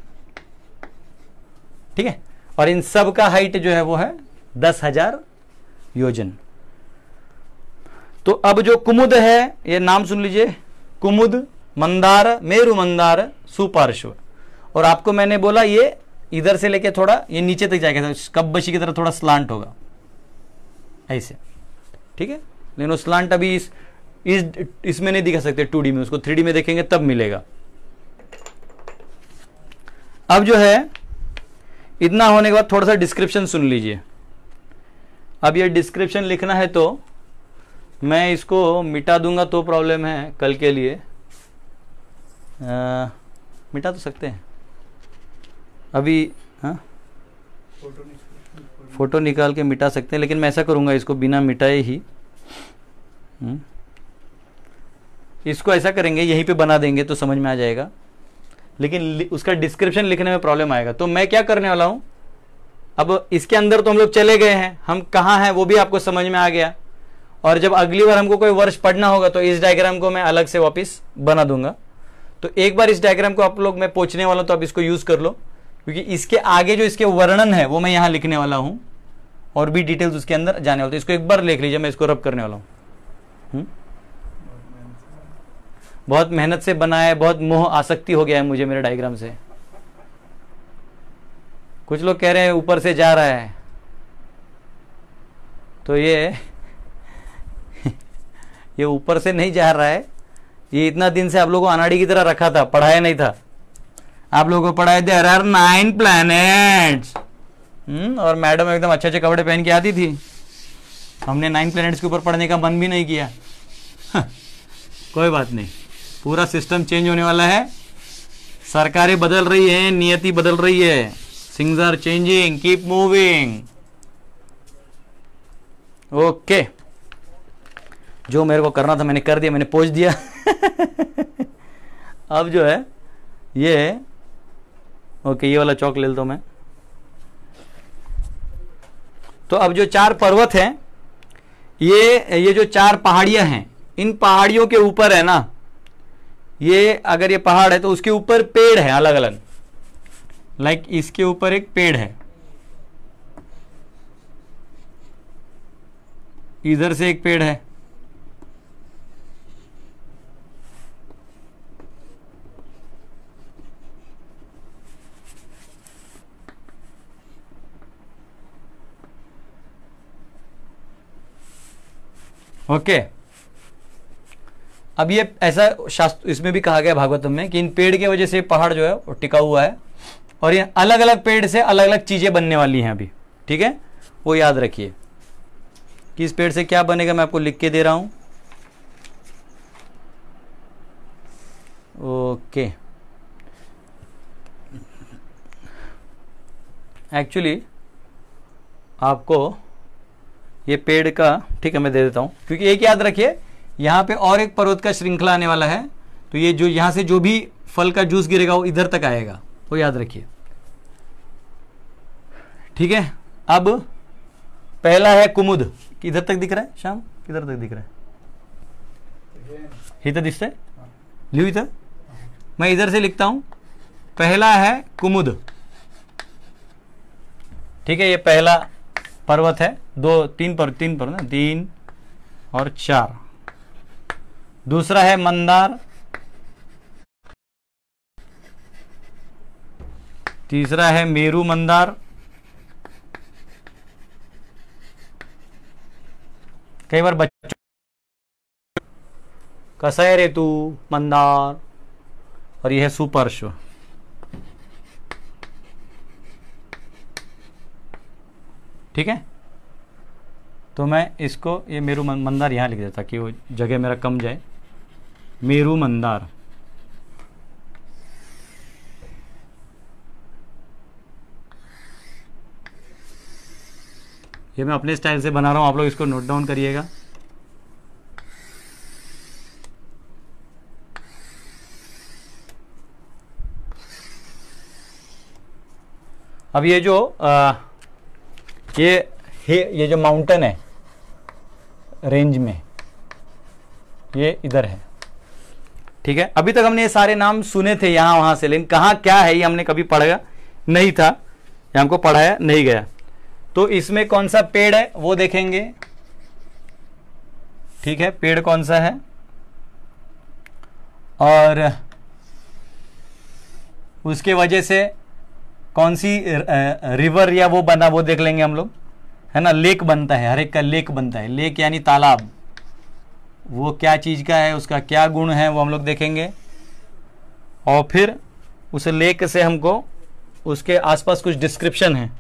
ठीक है, और इन सब का हाइट जो है वो है 10,000 योजन। तो अब जो कुमुद है, ये नाम सुन लीजिए, कुमुद, मंदार, मेरु मंदार, सुपार्श्व। और आपको मैंने बोला ये इधर से लेके थोड़ा ये नीचे तक जाएगा, कब्बशी की तरह थोड़ा स्लांट होगा ऐसे। ठीक है, लेकिन वो स्लांट अभी इसमें नहीं दिखा सकते 2D में, उसको 3D में देखेंगे तब मिलेगा। अब जो है इतना होने के बाद थोड़ा सा डिस्क्रिप्शन सुन लीजिए। अब ये डिस्क्रिप्शन लिखना है तो मैं इसको मिटा दूंगा तो प्रॉब्लम है कल के लिए। मिटा तो सकते हैं अभी, हाँ फोटो निकाल के मिटा सकते हैं, लेकिन मैं ऐसा करूंगा इसको बिना मिटाए ही, इसको ऐसा करेंगे यहीं पे बना देंगे तो समझ में आ जाएगा, लेकिन उसका डिस्क्रिप्शन लिखने में प्रॉब्लम आएगा। तो मैं क्या करने वाला हूं, अब इसके अंदर तो हम लोग चले गए हैं, हम कहाँ हैं वो भी आपको समझ में आ गया, और जब अगली बार हमको कोई वर्ष पढ़ना होगा तो इस डायग्राम को मैं अलग से वापस बना दूंगा। तो एक बार इस डायग्राम को आप लोग मैं पूछने वाला हूं तो आप इसको यूज कर लो, क्योंकि इसके आगे जो इसके वर्णन है वो मैं यहां लिखने वाला हूं और भी डिटेल्स उसके अंदर जाने वाले। तो इसको एक बार लिख लीजिए, मैं इसको रब करने वाला हूं। बहुत मेहनत से बना है, बहुत मोह आसक्ति हो गया है मुझे मेरे डायग्राम से। कुछ लोग कह रहे हैं ऊपर से जा रहा है, तो ये ऊपर से नहीं जा रहा है, ये इतना दिन से आप लोगों को अनाड़ी की तरह रखा था, पढ़ाया नहीं था। आप लोगों को पढ़ाए देयर आर 9 प्लैनेट्स, और मैडम एकदम अच्छे अच्छे कपड़े पहन के आती थी, हमने 9 प्लैनेट्स के ऊपर पढ़ने का मन भी नहीं किया। कोई बात नहीं, पूरा सिस्टम चेंज होने वाला है, सरकारें बदल रही है, नियति बदल रही है, things are changing, keep moving. Okay, जो मेरे को करना था मैंने कर दिया, मैंने पहुंच दिया। अब जो है ये ओके, ये वाला चौक ले लेता हूं मैं। तो अब जो 4 पर्वत हैं, ये जो 4 पहाड़ियां हैं, इन पहाड़ियों के ऊपर है ना, ये अगर ये पहाड़ है तो उसके ऊपर पेड़ है अलग अलग, लाइक इसके ऊपर एक पेड़ है, इधर से एक पेड़ है, ओके। अब ये ऐसा शास्त्र इसमें भी कहा गया भागवतम में कि इन पेड़ की वजह से पहाड़ जो है वो टिका हुआ है, और ये अलग अलग पेड़ से अलग अलग चीजें बनने वाली हैं अभी, ठीक है, वो याद रखिए कि इस पेड़ से क्या बनेगा, मैं आपको लिख के दे रहा हूं। ओके, एक्चुअली आपको ये पेड़ का, ठीक है मैं दे देता हूं, क्योंकि एक याद रखिए यहां पे और एक पर्वत का श्रृंखला आने वाला है, तो ये जो यहां से जो भी फल का जूस गिरेगा वो इधर तक आएगा, वो याद रखिए, ठीक है। अब पहला है कुमुद, किधर तक दिख रहा है श्याम, किधर तक दिख रहा है, इधर दिखता है, लियो इधर, मैं इधर से लिखता हूं, पहला है कुमुद, ठीक है, ये पहला पर्वत है, 3 पर ना, 3 और 4। दूसरा है मंदार, तीसरा है मेरू मंदार, कई बार बच्चों कसा है रे तू मंदार, और यह है सुपर्श्व, ठीक है। तो मैं इसको ये मेरू मंदार यहां लिख देता कि वो जगह मेरा कम जाए, मेरू मंदार, ये मैं अपने स्टाइल से बना रहा हूं, आप लोग इसको नोट डाउन करिएगा। अब ये जो ये जो माउंटेन है रेंज में, ये इधर है, ठीक है। अभी तक हमने ये सारे नाम सुने थे यहां वहां से, लेकिन कहां क्या है ये हमने कभी पढ़ा नहीं था, ये हमको पढ़ाया नहीं गया। तो इसमें कौन सा पेड़ है वो देखेंगे, ठीक है, पेड़ कौन सा है, और उसके वजह से कौन सी रिवर या वो बना वो देख लेंगे हम लोग, है ना। लेक बनता है, हर एक का लेक बनता है, लेक यानी तालाब, वो क्या चीज का है, उसका क्या गुण है वो हम लोग देखेंगे, और फिर उस लेक से हमको उसके आसपास कुछ डिस्क्रिप्शन है।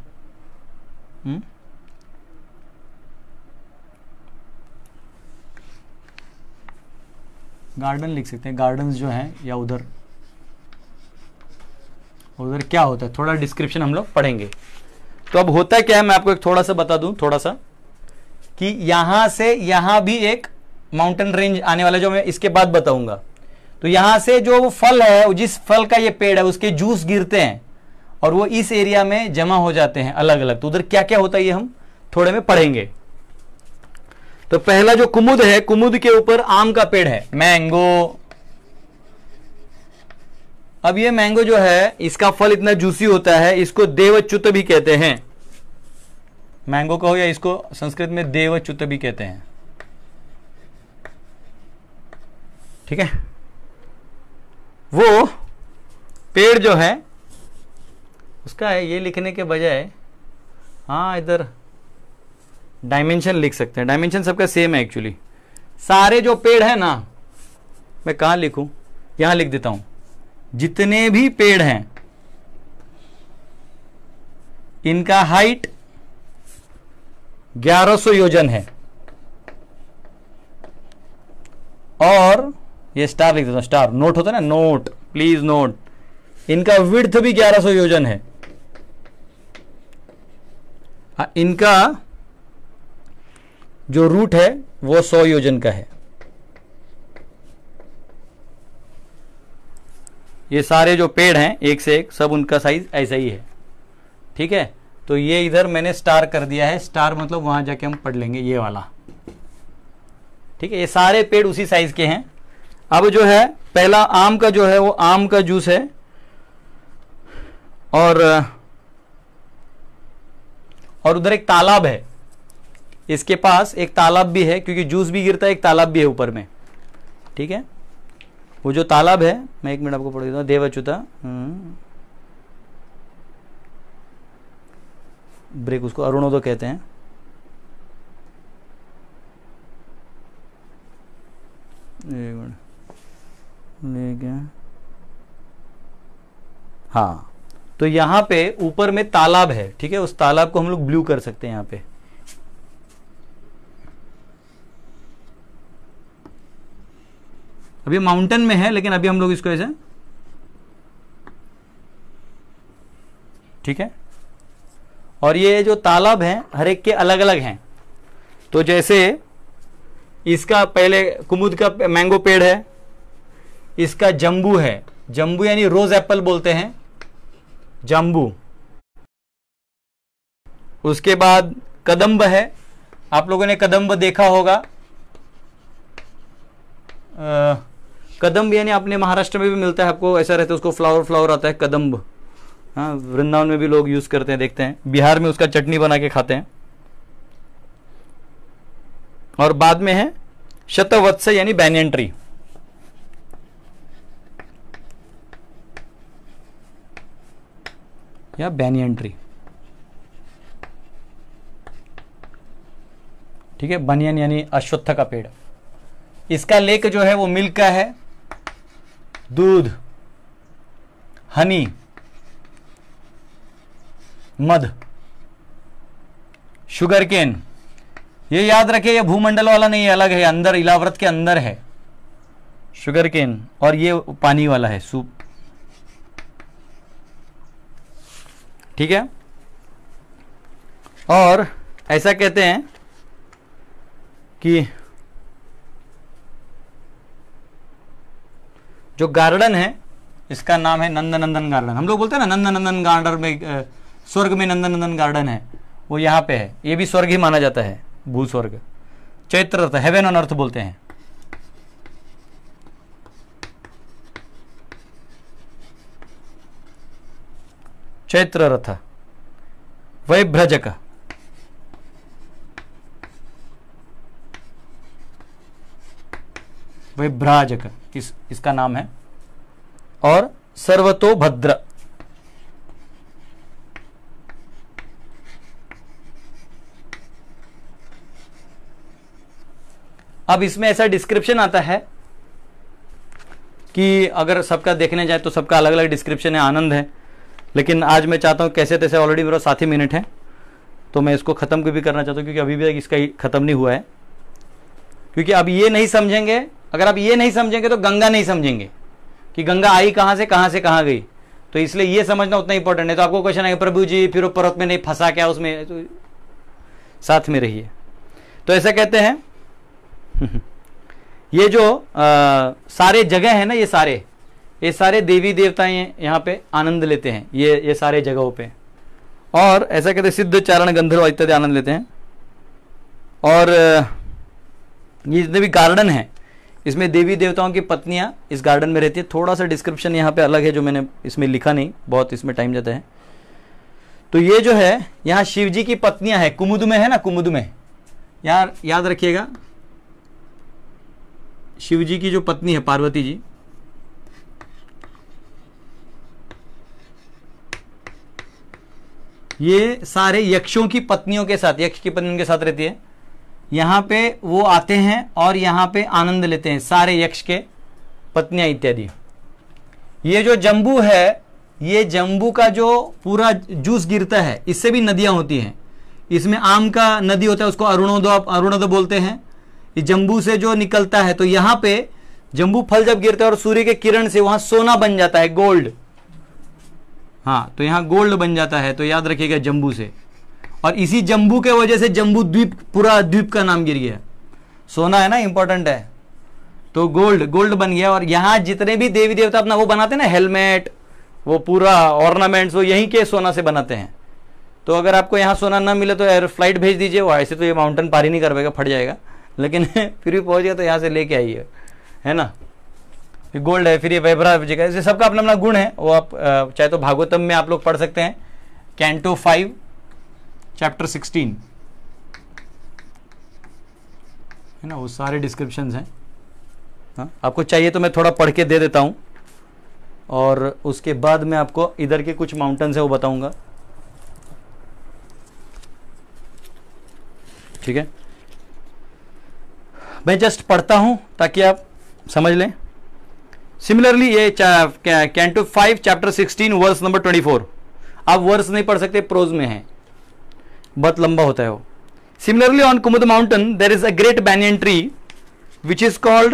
गार्डन लिख सकते हैं, गार्डन्स जो हैं, या उधर क्या होता है, थोड़ा डिस्क्रिप्शन हम लोग पढ़ेंगे। तो अब होता क्या है, मैं आपको एक थोड़ा सा बता दूं, थोड़ा सा, कि यहां से यहां भी एक माउंटेन रेंज आने वाला, जो मैं इसके बाद बताऊंगा। तो यहां से जो फल है, जिस फल का ये पेड़ है, उसके जूस गिरते हैं और वो इस एरिया में जमा हो जाते हैं अलग अलग। तो उधर क्या क्या होता है ये हम थोड़े में पढ़ेंगे। तो पहला जो कुमुद है, कुमुद के ऊपर आम का पेड़ है, मैंगो। अब ये मैंगो जो है, इसका फल इतना जूसी होता है, इसको देवच्युत भी कहते हैं। मैंगो कहो या इसको संस्कृत में देवच्युत भी कहते हैं, ठीक है। वो पेड़ जो है उसका है ये लिखने के बजाय हाँ इधर डायमेंशन लिख सकते हैं। डायमेंशन सबका सेम है एक्चुअली। सारे जो पेड़ है ना, मैं कहाँ लिखूं, यहां लिख देता हूं। जितने भी पेड़ हैं इनका हाइट 1100 योजन है। और ये स्टार लिख देता हूं, स्टार नोट होता है ना, नोट, प्लीज नोट। इनका विड्थ भी 1100 योजन है। इनका जो रूट है वो 100 योजन का है। ये सारे जो पेड़ हैं एक से एक सब उनका साइज ऐसा ही है। ठीक है, तो ये इधर मैंने स्टार कर दिया है। स्टार मतलब वहां जाके हम पढ़ लेंगे ये वाला। ठीक है, ये सारे पेड़ उसी साइज के हैं। अब जो है पहला आम का जो है वो आम का जूस है। और उधर एक तालाब है, इसके पास एक तालाब भी है, क्योंकि जूस भी गिरता है, एक तालाब भी है ऊपर में। ठीक है, वो जो तालाब है, मैं 1 मिनट आपको पढ़ देता हूँ। देवच्युता ब्रेक, उसको अरुणोदय कहते हैं। एक मिनट ले गया। हाँ, तो यहां पे ऊपर में तालाब है। ठीक है, उस तालाब को हम लोग ब्लू कर सकते हैं यहां पे। अभी माउंटेन में है, लेकिन अभी हम लोग इसको ऐसे, ठीक है। और ये जो तालाब है हर एक के अलग अलग हैं। तो जैसे इसका पहले कुमुद का मैंगो पेड़ है, इसका जंबू है। जंबू यानी रोज एप्पल बोलते हैं, जंबू। उसके बाद कदम्ब है, आप लोगों ने कदम्ब देखा होगा। कदम्ब यानी अपने महाराष्ट्र में भी मिलता है, आपको ऐसा रहता है, उसको फ्लावर आता है कदम्ब। हाँ, वृंदावन में भी लोग यूज करते हैं, देखते हैं। बिहार में उसका चटनी बना के खाते हैं। और बाद में है शतवत्स यानी बैनियन ट्री। या बैनियन ट्री, ठीक है। बनियन यानी अश्वत्थ का पेड़। इसका लेक जो है वो मिल्क का है, दूध, हनी, मध, शुगर केन। ये याद रखिए, ये भूमंडल वाला नहीं है, अलग है, अंदर इलाव्रत के अंदर है शुगर केन। और ये पानी वाला है, सूप। ठीक है। और ऐसा कहते हैं कि जो गार्डन है इसका नाम है नंदनंदन गार्डन। हम लोग बोलते हैं ना नंदनंदन गार्डन में, स्वर्ग में नंदनंदन गार्डन है, वो यहाँ पे है। ये भी स्वर्ग ही माना जाता है, भूस्वर्ग। चैत्र रथ, हेवन ऑन अर्थ बोलते हैं। चैत्र रथ, वैभ्रजक, वैभ्राजक इसका नाम है। और सर्वतोभद्र, अब इसमें ऐसा डिस्क्रिप्शन आता है कि अगर सबका देखने जाए तो सबका अलग अलग डिस्क्रिप्शन है, आनंद है। लेकिन आज मैं चाहता हूं कैसे तैसे, ऑलरेडी मेरा 7 ही मिनट है, तो मैं इसको खत्म भी करना चाहता हूं, क्योंकि अभी भी इसका खत्म नहीं हुआ है। क्योंकि अब ये नहीं समझेंगे, अगर आप ये नहीं समझेंगे तो गंगा नहीं समझेंगे कि गंगा आई कहां से कहां गई। तो इसलिए ये समझना उतना इंपॉर्टेंट है। तो आपको क्वेश्चन आएगा, प्रभु जी फिर पर्वत में नहीं फंसा क्या उसमें, तो साथ में रहिए। तो ऐसा कहते हैं ये जो सारे जगह है ना, ये सारे देवी देवताएं यहाँ पे आनंद लेते हैं, ये सारे जगहों पे। और ऐसा कहते हैं सिद्ध, चारण, गंधर्व इत्यादि आनंद लेते हैं। और ये जितने भी गार्डन है इसमें देवी देवताओं की पत्नियां इस गार्डन में रहती है। थोड़ा सा डिस्क्रिप्शन यहाँ पे अलग है जो मैंने इसमें लिखा नहीं, बहुत इसमें टाइम जाता है। तो ये जो है यहाँ शिव जी की पत्नियां हैं, कुमुद में है ना, कुमुद में, यार याद रखिएगा, शिव जी की जो पत्नी है पार्वती जी, ये सारे यक्षों की पत्नियों के साथ, यक्ष की पत्नी उनके साथ रहती है, यहाँ पे वो आते हैं और यहाँ पे आनंद लेते हैं, सारे यक्ष के पत्नियां इत्यादि। ये जो जम्बू है, ये जम्बू का जो पूरा जूस गिरता है, इससे भी नदियां होती हैं। इसमें आम का नदी होता है, उसको अरुणोदय बोलते हैं। ये जम्बू से जो निकलता है, तो यहां पे जम्बू फल जब गिरता है और सूर्य के किरण से वहां सोना बन जाता है, गोल्ड। हाँ, तो यहां गोल्ड बन जाता है, तो याद रखिएगा जम्बू से। और इसी जम्बू के वजह से जम्बू द्वीप, पूरा द्वीप का नाम गिर गया। सोना है ना, इंपॉर्टेंट है, तो गोल्ड बन गया। और यहां जितने भी देवी देवता अपना वो बनाते हैं ना, हेलमेट, वो पूरा ऑर्नामेंट्स, वो यहीं के सोना से बनाते हैं। तो अगर आपको यहाँ सोना ना मिले तो एयर फ्लाइट भेज दीजिए, वो ऐसे तो ये माउंटेन पार ही नहीं कर पाएगा, फट जाएगा, लेकिन फिर भी पहुंच गया तो यहाँ से लेके आइए, है ना। गोल्ड है, फिर ये वैभरा जगह, ऐसे सबका अपना अपना गुण है। वो आप चाहे तो भागवतम में आप लोग पढ़ सकते हैं, कैंटो 5 चैप्टर 16, है ना, वो सारे डिस्क्रिप्शंस हैं। हाँ, आपको चाहिए तो मैं थोड़ा पढ़ के दे देता हूँ, और उसके बाद मैं आपको इधर के कुछ माउंटेन्स है वो बताऊंगा, ठीक है। मैं जस्ट पढ़ता हूं ताकि आप समझ लें। सिमिलरली ये कैंटो 5 चैप्टर 16 वर्स नंबर 24, आप वर्स नहीं पढ़ सकते, प्रोज में है, बहुत लंबा होता है वो। Similarly on Kumud mountain there is a great banyan tree which is called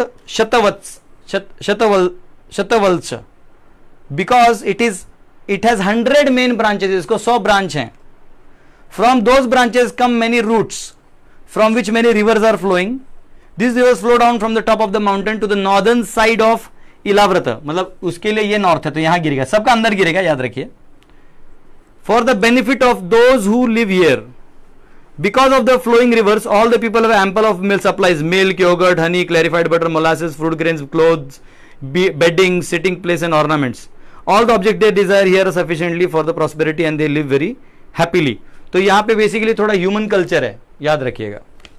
शतवल्स, because it has 100 main branches, इसको 100 ब्रांच हैं। From those branches come many roots from which many rivers are flowing. These rivers flow down from the top of the mountain to the northern side of Ilavrita, मतलब उसके लिए ये north है, तो यहां गिरेगा, सबका अंदर गिरेगा, याद रखिए। For the benefit of those who live here, because of the flowing rivers, all the people have ample of milk supplies, milk, yogurt, honey, clarified butter, molasses, fruit grains, clothes, bedding, sitting place and ornaments. All the objects they desire here sufficiently for the prosperity and they live very happily. तो यहाँ पे basically थोड़ा human culture है, याद रखिएगा।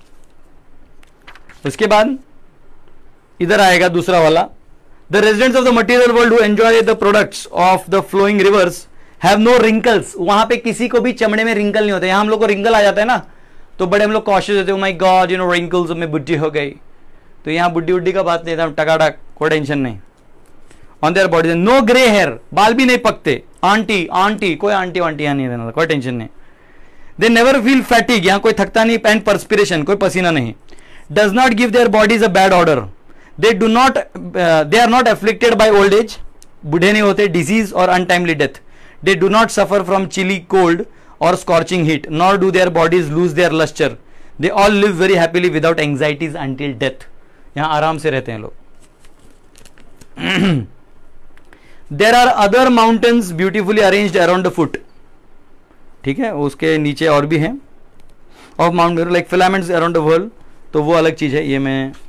उसके बाद इधर आएगा दूसरा वाला, the residents of the material world who enjoy the products of the flowing rivers have no wrinkles. वहां पे किसी को भी चमड़े में रिंकल नहीं होते। यहाँ हम लोग को रिंकल आ जाता है ना, तो बड़े हम लोग कॉशियस होते हैं, my god you know wrinkles, में बुद्धि हो गई। तो यहाँ बुद्धि उड्डी का बात नहीं था, टकाटक, कोई टेंशन नहीं। On their body no grey hair, बाल भी नहीं पकते। आंटी कोई आंटी वांटी यहाँ नहीं रहना, कोई टेंशन नहीं। दे नेवर फील फैटिग, यहाँ कोई थकता नहीं। एंड परस्पिरेशन, कोई पसीना नहीं। Does not give their bodies a bad odour. They are not afflicted by old age, बूढ़े नहीं होते, डिजीज और untimely death. They do not suffer from chilly cold or scorching heat, nor do their bodies lose their luster. They all live very happily without anxieties until death. यहाँ आराम से रहते हैं लोग। There are other mountains beautifully arranged around the foot. ठीक है, उसके नीचे और भी हैं। Of mountain like filaments around the world, तो वो अलग चीज है।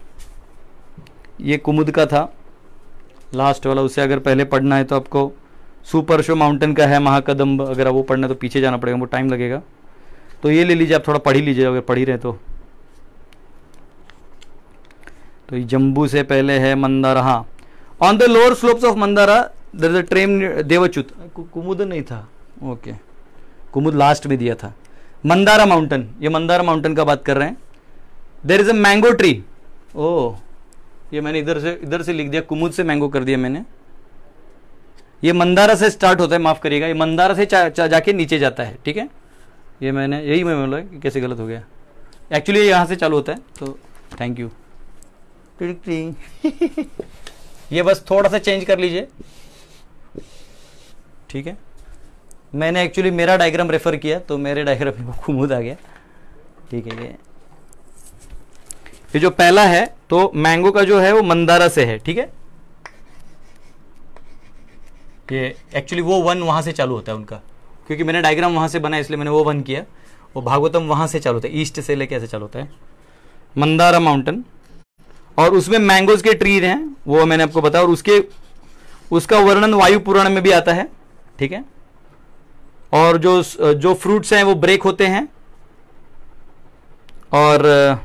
ये कुमुद का था लास्ट वाला, उसे अगर पहले पढ़ना है तो आपको सुपर शो माउंटेन का है महाकदम्ब, अगर वो पढ़ना है तो पीछे जाना पड़ेगा, वो टाइम लगेगा। तो ये ले लीजिए, आप थोड़ा पढ़ ही लीजिए अगर पढ़ ही रहे तो ये जम्बू से पहले है मंदारा। हाँ, on the lower slopes of Mandara there is a tree Devachyuta. Kumud नहीं था, ओके, कुमुद लास्ट में दिया था। मंदारा माउंटेन, ये मंदारा माउंटेन का बात कर रहे हैं। There is a mango tree. ओ, ये मैंने इधर से लिख दिया, कुमुद से मैंगो कर दिया मैंने। ये मंदारा से स्टार्ट होता है, माफ करिएगा, ये मंदारा से जाके नीचे जाता है, ठीक है। ये मैंने यही मैं बोला कि कैसे गलत हो गया, एक्चुअली ये यहाँ से चालू होता है, तो थैंक यू। ये बस थोड़ा सा चेंज कर लीजिए, ठीक है। मैंने एक्चुअली मेरा डायग्राम रेफर किया, तो मेरे डायग्राम में कुमुद आ गया, ठीक है। ये जो पहला है तो मैंगो का जो है वो मंदारा से है, ठीक है। ये एक्चुअली वो वन वहां से चालू होता है उनका, क्योंकि मैंने डायग्राम वहां से बना इसलिए मैंने वो वन किया। वो भागवतम वहां से चालू होता है, ईस्ट से लेके ऐसे चालू होता है मंदारा माउंटेन। और उसमें मैंगोज के ट्री हैं, वो मैंने आपको बताया। और उसका वर्णन वायु पुराण में भी आता है, ठीक है। और जो फ्रूट्स हैं वो ब्रेक होते हैं, और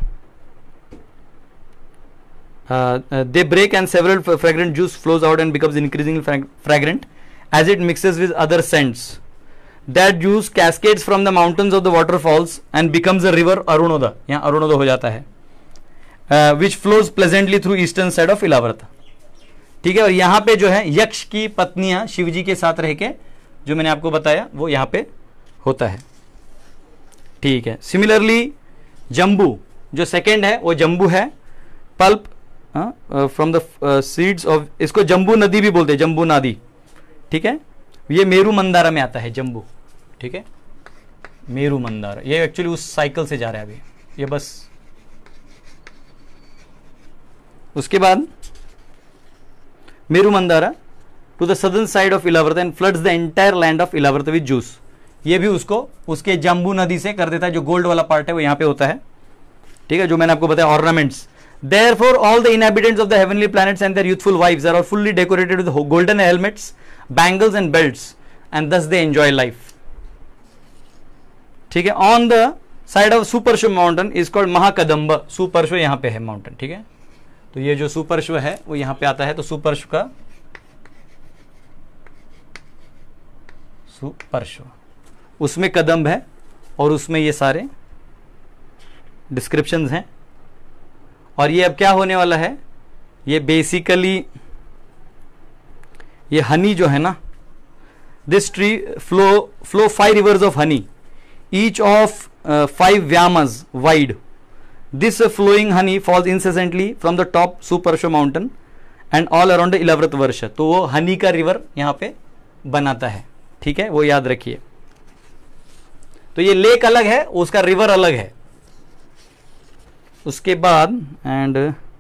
they break and several fragrant juice flows out and becomes increasingly fragrant as it mixes with other scents. That juice cascades from the mountains of the waterfalls and becomes a river Arunoda, यहाँ अरुणोदा हो जाता है, which flows pleasantly through eastern side of Ilavrita. ठीक है, और यहाँ पे जो है यक्ष की पत्नियां शिवजी के साथ रह के, जो मैंने आपको बताया वो यहाँ पे होता है। ठीक है, सिमिलरली जम्बू जो सेकेंड है वो जम्बू है, pulp from the seeds of, इसको जम्बू नदी भी बोलते हैं, जम्बू नदी। ठीक है, ये मेरू मंदारा में आता है जम्बू। ठीक है, मेरू मंदारा ये एक्चुअली उस साइकिल से जा रहा है अभी, ये बस। उसके बाद Meru Mandara to the southern side of Ilavrita and floods the entire land of Ilavrita with juice. ये भी उसको उसके जम्बू नदी से कर देता है, जो गोल्ड वाला पार्ट है वो यहाँ पे होता है। ठीक है, जो मैंने आपको बताया ornaments. Therefore, all the inhabitants of the heavenly planets and their youthful wives are all fully decorated with golden helmets, bangles and belts, and thus they enjoy life. ठीक है, on the side of Suparshva mountain is called Mahakadamba. सुपर्श्व यहाँ पे है mountain. ठीक है, तो ये जो सुपर्श्व है वो यहाँ पे आता है, तो सुपर्श्व का सुपर्श्व, उसमें कदम्ब है और उसमें ये सारे डिस्क्रिप्शंस हैं। और ये अब क्या होने वाला है, ये बेसिकली ये हनी जो है ना, this tree flow 5 rivers of honey, each of 5 vyamas wide. This flowing honey falls incessantly from the top Suparshva mountain and all around the Ilavrat Varsha. तो वो हनी का रिवर यहाँ पे बनाता है। ठीक है, वो याद रखिए। तो ये लेक अलग है, उसका रिवर अलग है। उसके बाद and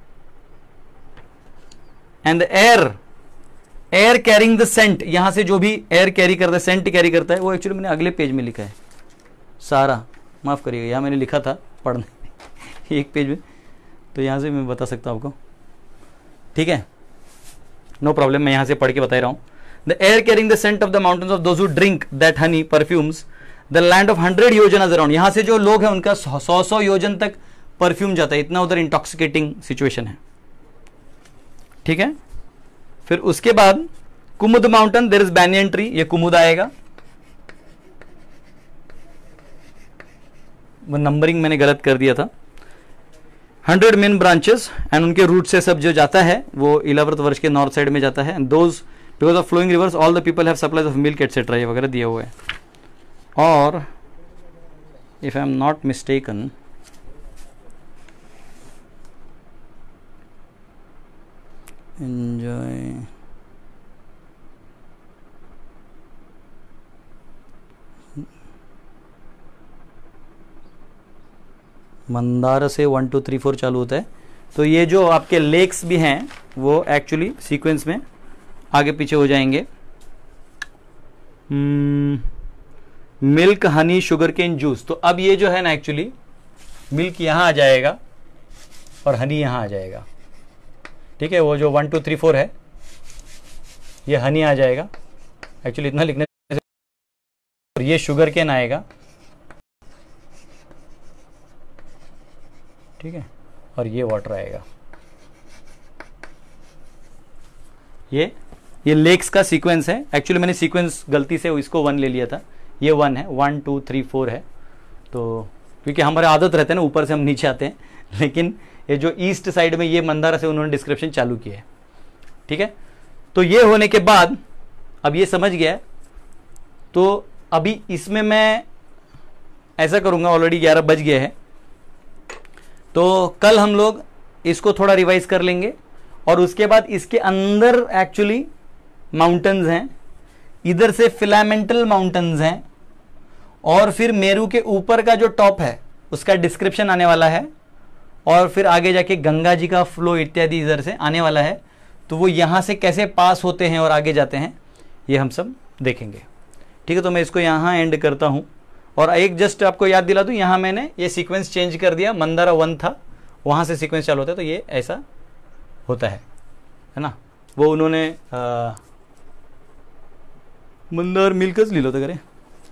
air carrying the scent, यहां से जो भी एयर कैरी करता है, सेंट कैरी करता है, वो एक्चुअली मैंने अगले पेज में लिखा है सारा, माफ करिएगा, यहां मैंने लिखा था पढ़ने एक पेज में, तो यहां से मैं बता सकता हूं आपको। ठीक है, नो प्रॉब्लम, मैं यहां से पढ़ के बता रहा हूं। The air carrying the scent of the mountains of those who drink that honey perfumes the land of 100 योजन अराउंड। यहां से जो लोग हैं उनका 100 योजन तक परफ्यूम जाता है, इतना उधर इंटॉक्सिकेटिंग सिचुएशन है। ठीक है, फिर उसके बाद Kumud mountain, there is banyan tree, ये कुमुद आएगा। वो नंबरिंग मैंने गलत कर दिया था। 100 मेन ब्रांचेस एंड उनके रूट से सब जो जाता है वो इलाव्रत वर्ष के नॉर्थ साइड में जाता है। Those because of flowing rivers all the people have supplies of milk etcetera, ये वगैरह दिया हुआ है। और if I am not mistaken, enjoy Mandar से 1 2 3 4 चालू होता है। तो ये जो आपके लेक्स भी हैं वो एक्चुअली सीक्वेंस में आगे पीछे हो जाएंगे। Milk, honey, sugar cane, juice. तो अब ये जो है ना, एक्चुअली मिल्क यहाँ आ जाएगा और हनी यहाँ आ जाएगा। ठीक है, वो जो 1 2 3 4 है, ये हनी आ जाएगा, एक्चुअली इतना लिखने से, और ये शुगर केन आएगा। ठीक है, और ये वाटर आएगा। ये लेक्स का सीक्वेंस है। एक्चुअली मैंने सीक्वेंस गलती से इसको 1 ले लिया था, ये 1 है, 1 2 3 4 है। तो क्योंकि हमारे आदत रहते हैं ना, ऊपर से हम नीचे आते हैं, लेकिन ये जो ईस्ट साइड में ये मंदारा से उन्होंने डिस्क्रिप्शन चालू किया है। ठीक है, तो ये होने के बाद अब ये समझ गया, तो अभी इसमें मैं ऐसा करूंगा, ऑलरेडी 11 बज गए हैं, तो कल हम लोग इसको थोड़ा रिवाइज कर लेंगे। और उसके बाद इसके अंदर एक्चुअली माउंटेन्स हैं, इधर से फिलामेंटल माउंटेन्स हैं, और फिर मेरू के ऊपर का जो टॉप है उसका डिस्क्रिप्शन आने वाला है, और फिर आगे जाके गंगा जी का फ्लो इत्यादि इधर से आने वाला है। तो वो यहाँ से कैसे पास होते हैं और आगे जाते हैं, ये हम सब देखेंगे। ठीक है, तो मैं इसको यहाँ एंड करता हूँ। और एक जस्ट आपको याद दिला दूँ, यहाँ मैंने ये सीक्वेंस चेंज कर दिया, मंदारा 1 था, वहाँ से सीक्वेंस चालू होता है, तो ये ऐसा होता है ना। वो उन्होंने मंदार मिलकर लिहिलं होतं करे,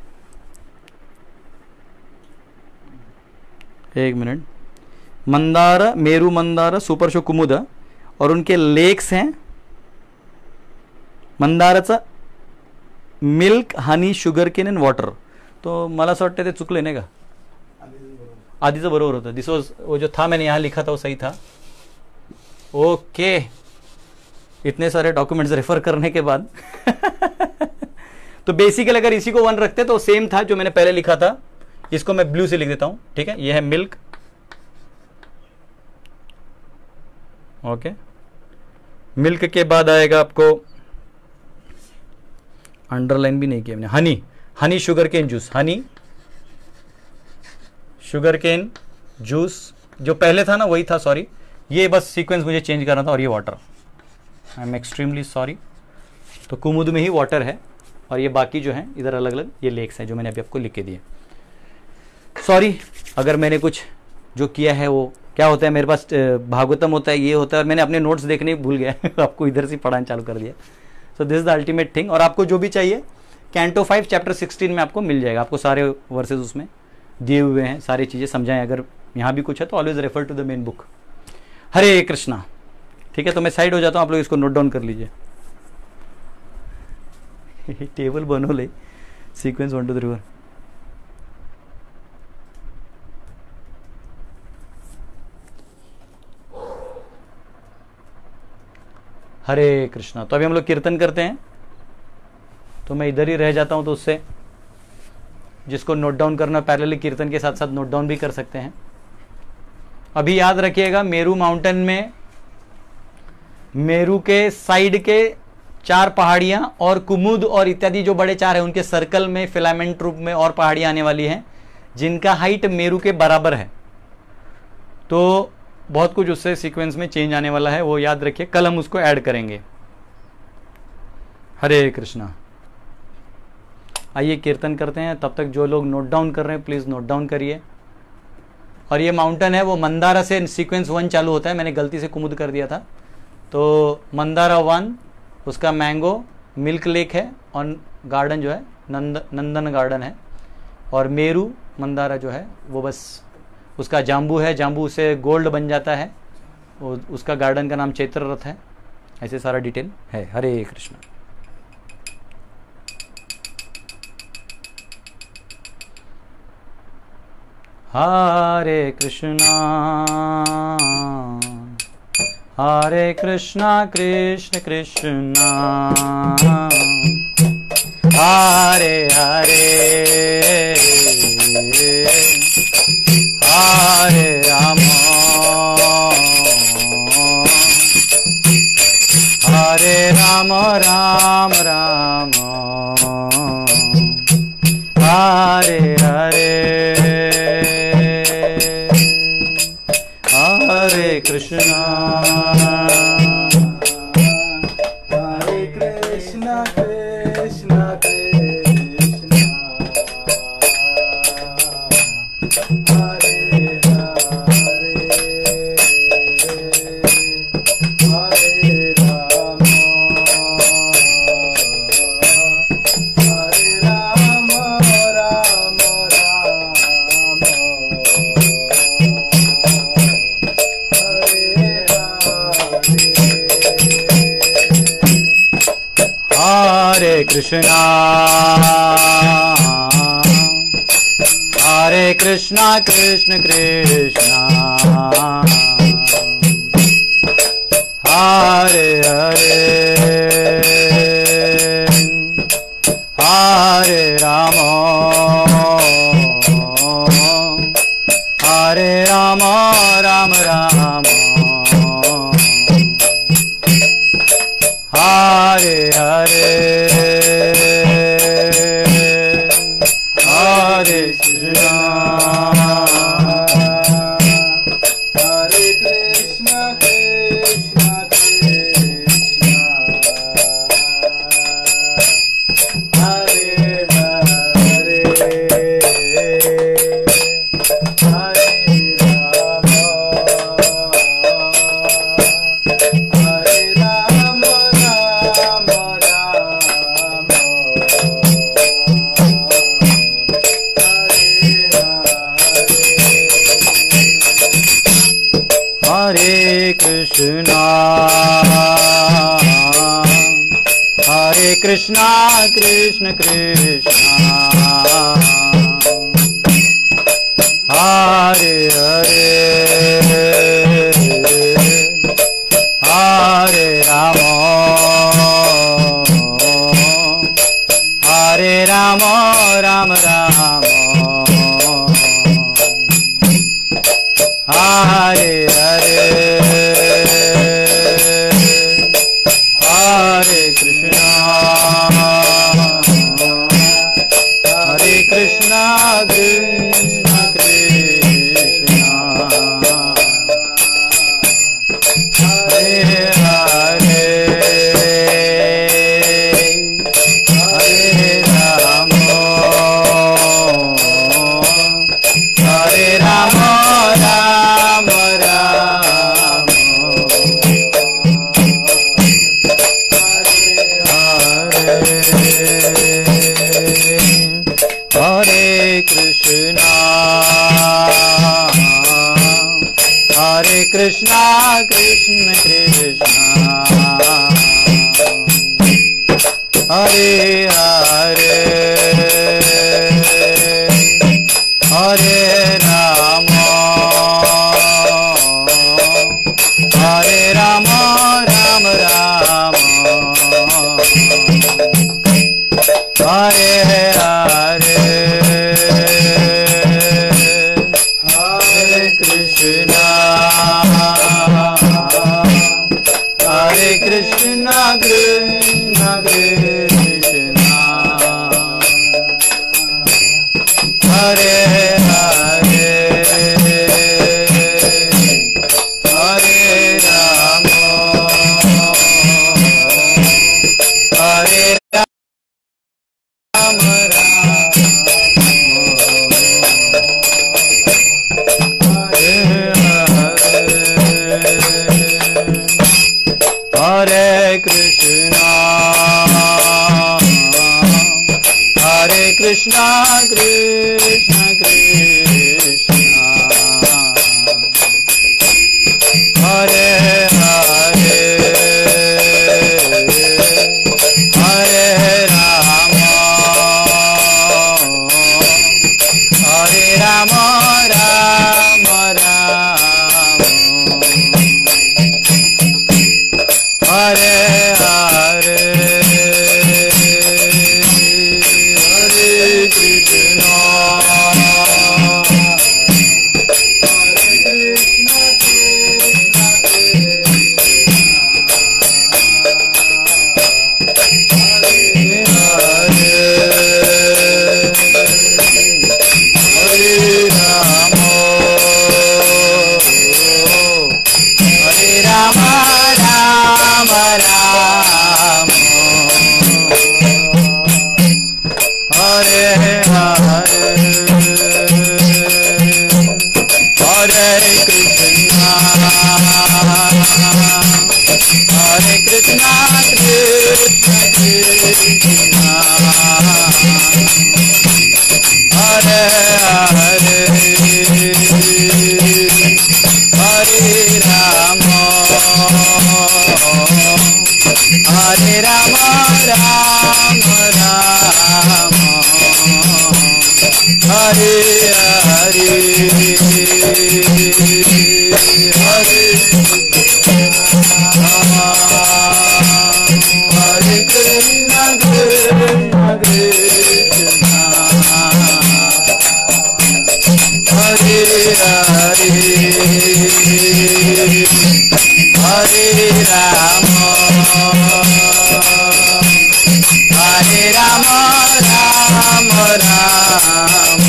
एक मिनट। मंदार, मेरू मंदार, सुपर्शो, कुमुद, और उनके लेक्स हैं। मंदाराचा milk honey sugar cane and water. तो मला असं वाटतं ते चुकलं नाही का, आधीचं बरोबर होतं. दिस वॉज, वो जो था मैंने यहाँ लिखा था वो सही था. ओके, इतने सारे डॉक्यूमेंट्स रेफर करने के बाद तो बेसिकली अगर इसी को 1 रखते तो सेम था जो मैंने पहले लिखा था. इसको मैं ब्लू से लिख देता हूं, ठीक है. ये है मिल्क, ओके. मिल्क के बाद आएगा आपको, अंडरलाइन भी नहीं किया मैंने, honey. Honey sugar cane juice, honey sugar cane juice जो पहले था ना वही था, सॉरी. ये बस सीक्वेंस मुझे चेंज करना था. और ये water, I am extremely sorry. तो कुमुद में ही वाटर है और ये बाकी जो है इधर अलग अलग ये लेक्स हैं जो मैंने अभी आपको लिख के दिए. सॉरी अगर मैंने कुछ जो किया है वो, क्या होता है मेरे पास भागवतम होता है, ये होता है, और मैंने अपने नोट्स देखने भूल गया आपको इधर से पढ़ाना चालू कर दिया. So this is the ultimate thing. और आपको जो भी चाहिए कैंटो 5 चैप्टर 16 में आपको मिल जाएगा. आपको सारे वर्सेस उसमें दिए हुए हैं, सारी चीज़ें समझाएं. अगर यहाँ भी कुछ है तो always refer to the main book. Hare Krishna. ठीक है, तो मैं साइड हो जाता हूँ, आप लोग इसको नोट डाउन कर लीजिए. टेबल बनो ले, सीक्वेंस 1 2 3 4. हरे कृष्णा. तो अभी हम लोग कीर्तन करते हैं, तो मैं इधर ही रह जाता हूं, तो उससे जिसको नोट डाउन करना पैरेलली कीर्तन के साथ साथ नोट डाउन भी कर सकते हैं. अभी याद रखिएगा, मेरू माउंटेन में मेरू के साइड के 4 पहाड़ियां और कुमुद और इत्यादि जो बड़े 4 हैं उनके सर्कल में फिलामेंट रूप में और पहाड़ियां आने वाली हैं जिनका हाइट मेरू के बराबर है. तो बहुत कुछ उससे सीक्वेंस में चेंज आने वाला है, वो याद रखिए. कल हम उसको ऐड करेंगे. हरे कृष्णा. आइए कीर्तन करते हैं. तब तक जो लोग नोट डाउन कर रहे हैं प्लीज नोट डाउन करिए. और ये माउंटेन है वो मंदारा से सीक्वेंस 1 चालू होता है. मैंने गलती से कुमुद कर दिया था. तो मंदारा 1 उसका मैंगो मिल्क लेक है और गार्डन जो है नंदन गार्डन है. और मेरू मंदारा जो है वो बस उसका जाम्बू है, जाम्बू से गोल्ड बन जाता है. उसका गार्डन का नाम चैत्र रथ है. ऐसे सारा डिटेल है. हरे कृष्ण. हरे कृष्णा हरे कृष्णा कृष्ण कृष्णा हरे हरे हरे राम हरे राम राम राम हरे हरे हरे कृष्णा हरे कृष्णा कृष्णा कृष्णा हरे हरे हरे राम हरे राम राम राम हरे कृष्णा हरे कृष्णा कृष्ण कृष्णा हरे हरे हरे राम हरे राम राम राम हरे हरे हरे कृष्णा हरे कृष्णा कृष्णा कृष्णा हरे हरे हरे राम हरे राम राम राम हरे कृष्णा हरे कृष्णा कृष्ण कृष्णा हरे हरे हरे राम हरे राम राम राम हरे हरे हरे कृष्णा कृष्ण कृष्णा हरे हरे हरे राम राम राम हरे कृष्णा कृष्ण कृष्णा हरे हरे हरे राम राम राम हरे हरे हरे कृष्णा कृष्ण कृष्णा हरे हरे हरे राम हरे कृष्णा कृष्ण कृष्णा हरे हरे हरे राम राम राम हरे हरे हरे कृष्णा हरे कृष्णा कृष्ण कृष्णा हरे हरे हरे राम राम राम हरे हरे हरे हरे कृष्णा कृष्णा हरे हरे हरे राम राम राम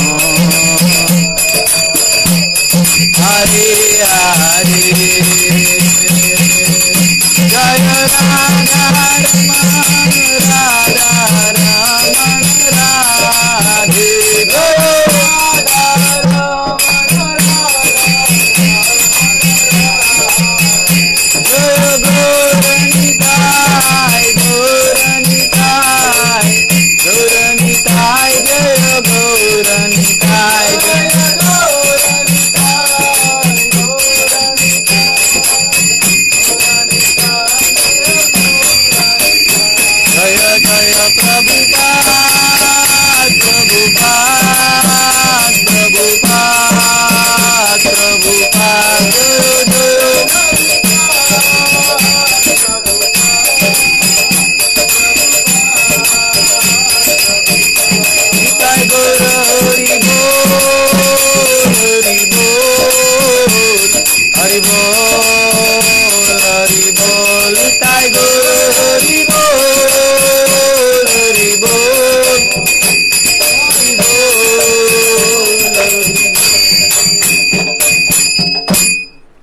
हरे हरे जय राधा रमण राधा रमण राधे राधा रमण जय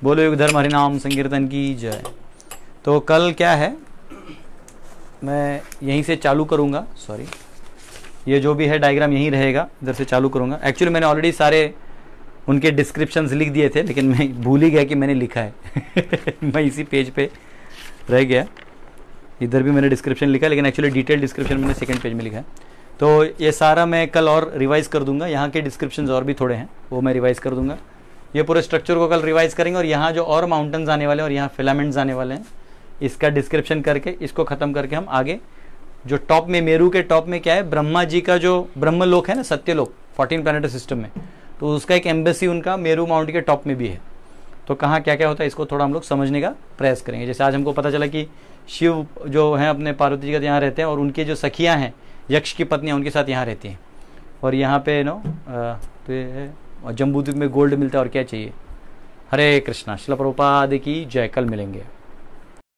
बोलो युग धर्म हरिनाम संकीर्तन की जय। तो कल क्या है, मैं यहीं से चालू करूँगा, सॉरी ये जो भी है डायग्राम यहीं रहेगा, इधर से चालू करूँगा। एक्चुअली मैंने ऑलरेडी सारे उनके डिस्क्रिप्शंस लिख दिए थे, लेकिन मैं भूल ही गया कि मैंने लिखा है मैं इसी पेज पे रह गया। इधर भी मैंने डिस्क्रिप्शन लिखा, लेकिन एक्चुअली डिटेल डिस्क्रिप्शन मैंने सेकंड पेज में लिखा है। तो ये सारा मैं कल और रिवाइज कर दूंगा। यहाँ के डिस्क्रिप्शंस और भी थोड़े हैं, वो मैं रिवाइज कर दूंगा। ये पूरे स्ट्रक्चर को कल रिवाइज करेंगे, और यहाँ जो और माउंटेन्स आने वाले हैं और यहाँ फिलामेंट्स आने वाले हैं, इसका डिस्क्रिप्शन करके इसको ख़त्म करके हम आगे जो टॉप में, मेरू के टॉप में क्या है, ब्रह्मा जी का जो ब्रह्मलोक है ना, सत्यलोक 14 प्लैनेटरी सिस्टम में, तो उसका एक एम्बेसी उनका मेरू माउंट के टॉप में भी है। तो कहाँ क्या क्या होता है इसको थोड़ा हम लोग समझने का प्रयास करेंगे। जैसे आज हमको पता चला कि शिव जो हैं अपने पार्वती जी का यहाँ रहते हैं, और उनके जो सखियाँ हैं यक्ष की पत्नियाँ उनके साथ यहाँ रहती हैं, और यहाँ पे तो ये है जम्बूद्वीप में गोल्ड मिलता है, और क्या चाहिए। हरे कृष्णा। श्रील प्रभुपाद की जय। कल मिलेंगे।